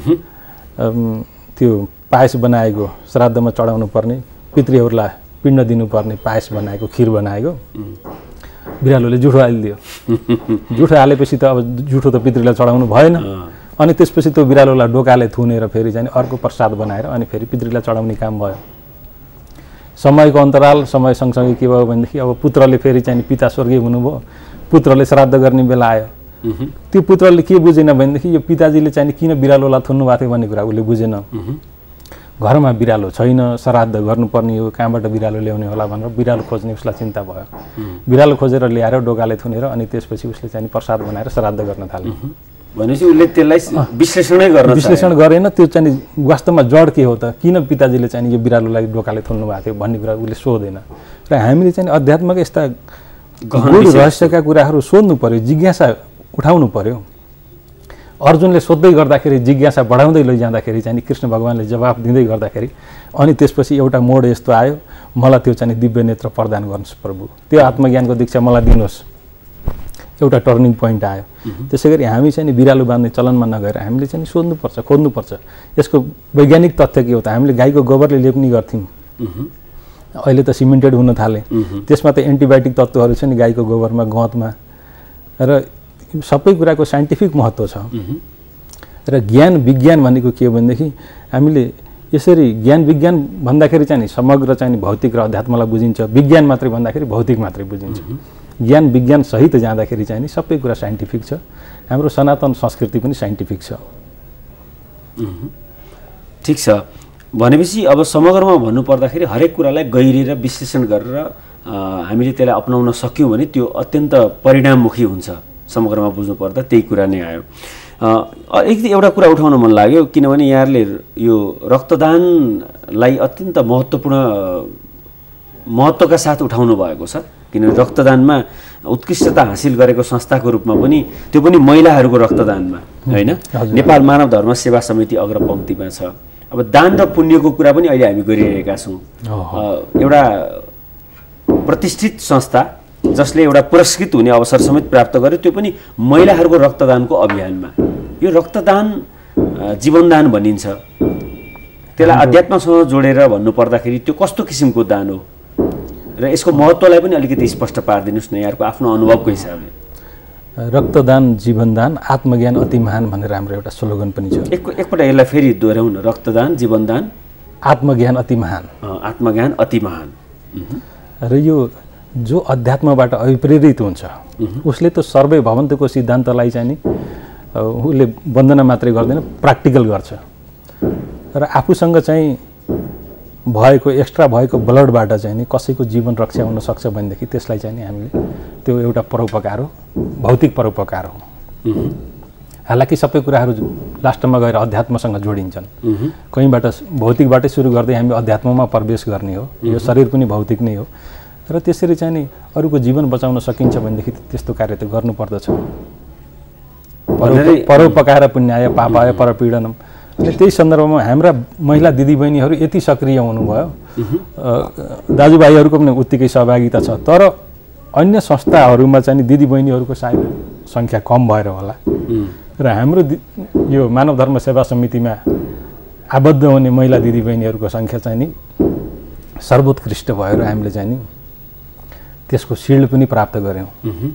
त्यो पायस बनाएको श्राद्धमा चढाउनु पर्ने, पितृहरूलाई पिण्ड दिनुपर्ने पायस बनाएको, खिर बनाएको बिरालोले जुठो हालिदियो। जुठो हालेपछि त अब जुठो त पितृलाई चढाउनु भएन अनि त्यसपछि त्यो बिरालोलाई डोकाले थुनेर फेरि चाहिँ अर्को प्रसाद बनाएर अनि फेरि पितृलाई चढाउने काम भयो। समयको अन्तराल, समय सँगसँगै के भयो भनेदेखि अब पुत्रले फेरि चाहिँ पिता स्वर्गीय हुनुभयो, पुत्रले श्राद्ध गर्ने बेला आयो। त्यो पुत्रले के बुझेन भनेदेखि यो पिताजीले चाहिँ किन बिरालोलाई थुन्नु भएको थियो भन्ने कुरा उसले बुझेन। घरमा बिरालो छैन, श्राद्ध गर्नुपर्ने हो, कहाँबाट बिरालो ल्याउने होला भनेर बिरालो खोज्ने उसलाई चिन्ता भयो। बिरालो खोजेर ल्याएर डोकाले थुनेर अनि त्यसपछि उसले चाहिँ प्रसाद बनाएर श्राद्ध गर्न थाल्यो। भनेपछि उसले त्यसलाई विश्लेषण गरेन। त्यो चाहिँ वास्तवमा जड के हो त, किन पिताजीले चाहिँ यो बिरालोलाई डोकाले थुन्नु भएको थियो भन्ने कुरा उसले सोध्दैन। र हामीले चाहिँ अध्यात्मका यस्ता गहन रहस्यका कुराहरू सोध्नु पर्यो, जिज्ञासा उठाउनु पर्यो। अर्जुनले सोध्दै गर्दाखेरि, जिज्ञासा बढाउँदै लैजाँदाखेरि चाहिँ कृष्ण भगवान्ले जवाफ दिँदै गर्दाखेरि अनि त्यसपछि एउटा मोड यस्तो आयो, मलाई त्यो चाहिँ दिव्य नेत्र प्रदान गर्नुहोस् प्रभु, त्यो आत्मज्ञानको दीक्षा मलाई दिनुहोस्, एउटा टर्निङ पोइन्ट आयो। त्यसै गरी हामी चाहिँ बिरालो बाँध्ने चलनमा नगएर हामीले चाहिँ सोध्नुपर्छ, खोज्नुपर्छ यसको वैज्ञानिक तथ्य के हो त। हामीले गाईको गोबरले लेप्ने गर्थ्यौँ, अहिले त सिमेन्टेड हुन थाले, त्यसमा त एन्टिबायोटिक तत्त्वहरू छ नि गाईको गोबरमा, गहतमा, र सबै कुराको साइन्टिफिक महत्त्व छ। र ज्ञान विज्ञान भनेको के हो भनेदेखि हामीले यसरी ज्ञान विज्ञान भन्दाखेरि चाहिँ समग्र चाहिँ भौतिक र अध्यात्मलाई बुझिन्छ, विज्ञान मात्रै भन्दाखेरि भौतिक मात्रै बुझिन्छ। ज्ञान विज्ञान सहित जाँदाखेरि चाहिँ सबै कुरा साइन्टिफिक छ। हाम्रो सनातन संस्कृति पनि साइन्टिफिक छ। ठिक छ। भनेपछि अब समग्रमा भन्नुपर्दाखेरि हरेक कुरालाई गहिरेर विश्लेषण गरेर हामीले त्यसलाई अपनाउन सक्यौँ भने त्यो अत्यन्त परिणाममुखी हुन्छ। समग्रमा बुझ्नुपर्दा त्यही कुरा नै आयो। एउटा कुरा उठाउन मन लाग्यो, किनभने यहाँहरूले यो रक्तदानलाई अत्यन्त महत्त्वका साथ उठाउनु भएको छ। किनभने रक्तदानमा उत्कृष्टता हासिल गरेको संस्थाको रूपमा पनि, त्यो पनि महिलाहरूको रक्तदानमा होइन, नेपाल मानव धर्म सेवा समिति अग्रपङ्क्तिमा छ। अब दान र पुण्यको कुरा पनि अहिले हामी गरिरहेका छौँ। एउटा प्रतिष्ठित संस्था जसले एउटा पुरस्कृत हुने अवसर समेत प्राप्त गर्यो, त्यो पनि महिलाहरूको रक्तदानको अभियानमा। यो रक्तदान जीवनदान भनिन्छ, त्यसलाई अध्यात्मसँग जोडेर भन्नुपर्दाखेरि त्यो कस्तो किसिमको दान हो र यसको महत्त्वलाई पनि अलिकति स्पष्ट पारिदिनुहोस् न यहाँको आफ्नो अनुभवको हिसाबले। रक्तदान जीवनदान, आत्मज्ञान अति महान भनेर हाम्रो एउटा स्लोगन पनि छ। एकपल्ट यसलाई फेरि दोहोऱ्याउन, रक्तदान जीवनदान, आत्मज्ञान अति महान। आत्मज्ञान अति महान। र यो जो अध्यात्मबाट अभिप्रेरित हुन्छ उसले त सर्वे भवन्तको सिद्धान्तलाई चाहिँ नि उसले वन्दना मात्रै गर्दैन, प्र्याक्टिकल गर्छ र आफूसँग चाहिँ भएको एक्स्ट्रा भएको ब्लडबाट चाहिँ नि कसैको जीवन रक्षा हुन सक्छ भनेदेखि त्यसलाई चाहिँ नि हामीले त्यो एउटा परोपकार हो, भौतिक परोपकार हो। हालाकि सबै कुराहरू लास्टमा गएर अध्यात्मसँग जोडिन्छन्। कहीँबाट भौतिकबाटै सुरु गर्दै हामी अध्यात्ममा प्रवेश गर्ने हो। यो शरीर पनि भौतिक नै हो र त्यसरी चाहिँ नि अरूको जीवन बचाउन सकिन्छ भनेदेखि त्यस्तो कार्य त गर्नुपर्दछ। परोपकार पुण्याय पापाय परपीडनम। अनि त्यही सन्दर्भमा हाम्रा महिला दिदीबहिनीहरू यति सक्रिय हुनुभयो, दाजुभाइहरूको पनि उत्तिकै सहभागिता छ, तर अन्य संस्थाहरूमा चाहिँ दिदीबहिनीहरूको सायद सङ्ख्या कम भएर होला र हाम्रो यो मानव धर्म सेवा समितिमा आबद्ध हुने महिला दिदीबहिनीहरूको सङ्ख्या चाहिँ नि सर्वोत्कृष्ट भयो र हामीले चाहिँ नि त्यसको सिल्ड पनि प्राप्त गऱ्यौँ।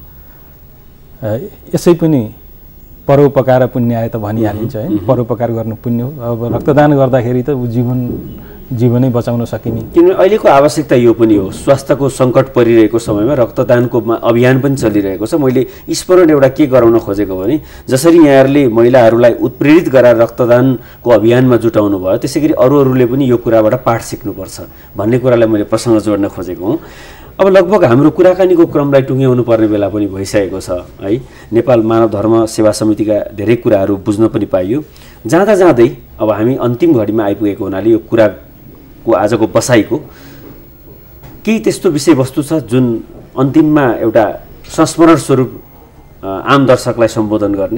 यसै पनि परोपकार पुण्याय त भनिहालिन्छ है, परोपकार गर्नु पुण्य हो। अब रक्तदान गर्दाखेरि त जीवनै बचाउन सकिने। किनभने अहिलेको आवश्यकता यो पनि हो, स्वास्थ्यको सङ्कट परिरहेको समयमा रक्तदानको अभियान पनि चलिरहेको छ। मैले स्मरण एउटा के गराउन खोजेको भने जसरी यहाँहरूले महिलाहरूलाई उत्प्रेरित गराएर रक्तदानको अभियानमा जुटाउनु भयो, त्यसै गरी अरूहरूले पनि यो कुराबाट पाठ सिक्नुपर्छ भन्ने कुरालाई मैले प्रसङ्ग जोड्न खोजेको हुँ। अब लगभग हाम्रो कुराकानीको क्रमलाई टुङ्ग्याउनु पर्ने बेला पनि भइसकेको छ है। नेपाल मानव धर्म सेवा समितिका धेरै कुराहरू बुझ्न पनि पाइयो। जाँदा जाँदै अब हामी अन्तिम घडीमा आइपुगेको हुनाले यो कुराको आजको बसाइको केही त्यस्तो विषयवस्तु छ जुन अन्तिममा एउटा संस्मरण स्वरूप आम दर्शकलाई सम्बोधन गर्ने?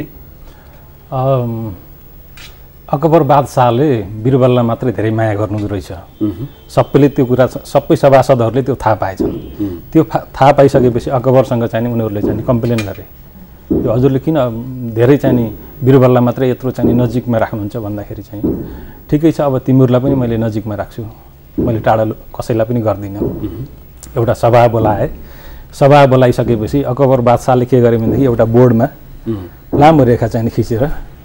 अकबर बादशाहले बिरबललाई मात्रै धेरै माया गर्नुहुँदो रहेछ। सबैले त्यो कुरा, सबै सभासदहरूले त्यो थाहा पाएछन्। त्यो थाहा पाइसकेपछि अकबरसँग चाहिँ उनीहरूले चाहिँ कम्प्लेन गरे, यो हजुरले किन धेरै चाहिँ नि बिरबललाई मात्रै यत्रो चाहिँ नजिकमा राख्नुहुन्छ भन्दाखेरि चाहिँ ठिकै छ, अब तिमीहरूलाई पनि मैले नजिकमा राख्छु, मैले टाढा कसैलाई पनि गर्दिनँ। एउटा सभा बोलाए। सभा बोलाइसकेपछि अकबर बादशाहले के गरे भनेदेखि एउटा बोर्डमा लामो रेखा चाहिँ खिचेर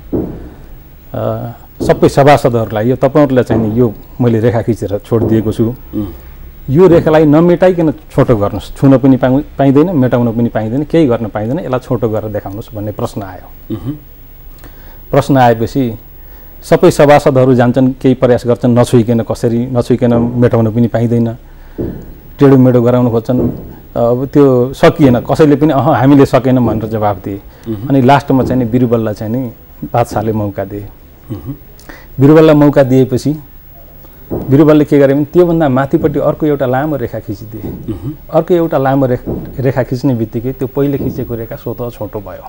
सबै सभासदहरूलाई यो तपाईँहरूलाई चाहिँ यो मैले रेखा खिचेर छोडिदिएको छु, यो रेखालाई नमेटाइकन छोटो गर्नुहोस्, छुन पनि पाइँदैन, मेटाउन पनि पाइँदैन, केही गर्न पाइँदैन, यसलाई छोटो गरेर देखाउनुहोस् भन्ने प्रश्न आयो। प्रश्न आएपछि सबै सभासदहरू जान्छन्, केही प्रयास गर्छन्, नछुइकन मेटाउन पनि पाइँदैन, टेढो मेढो गराउन खोज्छन्। अब त्यो सकिएन, कसैले पनि हामीले सकेनौँ भनेर जवाब दिए। अनि लास्टमा चाहिँ बिरबललाई चाहिँ नि बादशाहले मौका दिए। बिरबललाई मौका दिएपछि बिरबलले के गरे भने त्योभन्दा माथिपट्टि अर्को एउटा लामो रेखा खिचिदिए। अर्को एउटा लामो रेखा खिच्ने बित्तिकै त्यो पहिले खिचेको रेखा स्वतः छोटो भयो।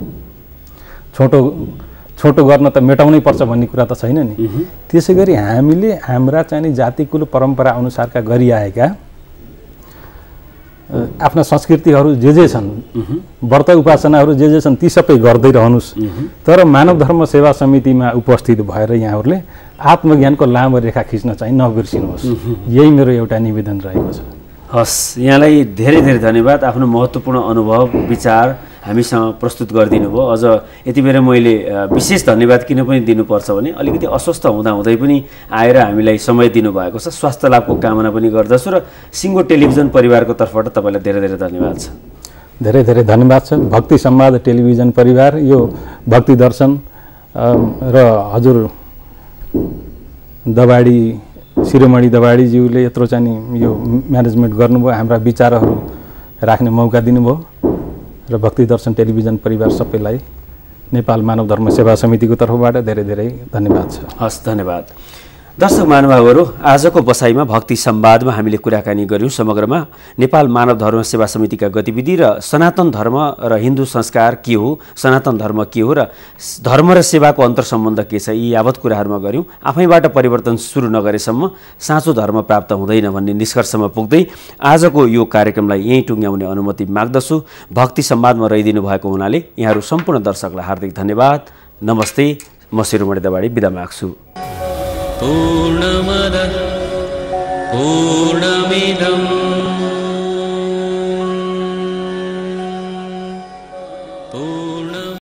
छोटो गर्न त मेटाउनै पर्छ भन्ने कुरा त छैन नि। त्यसै गरी हामीले हाम्रा चाहिँ जातिकुल परम्परा अनुसारका गरिआएका आफ्ना संस्कृतिहरू जे छन्, व्रत उपासनाहरू जे छन्, ती सबै गर्दै रहनुहोस्, तर मानव धर्म सेवा समितिमा उपस्थित भएर यहाँहरूले आत्मज्ञानको लामो रेखा खिच्न चाहिँ नबिर्सिनुहोस्। यही मेरो एउटा निवेदन रहेको छ। हस्, यहाँलाई धेरै धेरै धन्यवाद। आफ्नो महत्त्वपूर्ण अनुभव विचार हामीसँग प्रस्तुत गरिदिनु भयो। अझ यति बेर मैले विशेष धन्यवाद किन पनि दिनुपर्छ भने अलिकति अस्वस्थ हुँदाहुँदै पनि आएर हामीलाई समय दिनुभएको छ। स्वास्थ्य लाभको कामना पनि गर्दछु र सिङ्गो टेलिभिजन परिवारको तर्फबाट तपाईँलाई धेरै धेरै धन्यवाद छ। धेरै धेरै धन्यवाद छ। भक्ति संवाद टेलिभिजन परिवार, यो भक्ति दर्शन र हजुर दबाडी शिरोमणि दबाडीज्यूले यत्रो चाहिँ यो म्यानेजमेन्ट गर्नुभयो, हाम्रा विचारहरू राख्ने मौका दिनुभयो र भक्ति दर्शन टेलिभिजन परिवार सबैलाई नेपाल मानव धर्म सेवा समितिको तर्फबाट धेरै धेरै धन्यवाद छ। हस्, धन्यवाद। दर्शक महानुभावहरू, आजको बसाइमा भक्ति संवादमा हामीले कुराकानी गर्यौँ समग्रमा नेपाल मानव धर्म सेवा समितिका गतिविधि र सनातन धर्म र हिन्दू संस्कार के हो, सनातन धर्म के हो र धर्म र सेवाको अन्तर्सम्बन्ध के छ, यी यावत कुराहरूमा गऱ्यौँ। आफैबाट परिवर्तन सुरु नगरेसम्म साँचो धर्म प्राप्त हुँदैन भन्ने निष्कर्षमा पुग्दै आजको यो कार्यक्रमलाई यहीँ टुङ्ग्याउने अनुमति माग्दछु। भक्ति संवादमा रहिदिनु भएको हुनाले यहाँहरू सम्पूर्ण दर्शकलाई हार्दिक धन्यवाद। नमस्ते। म शिरोमणि दबाडी बिदा माग्छु। पूर्णमदः पूर्णमिदं पूर्णम्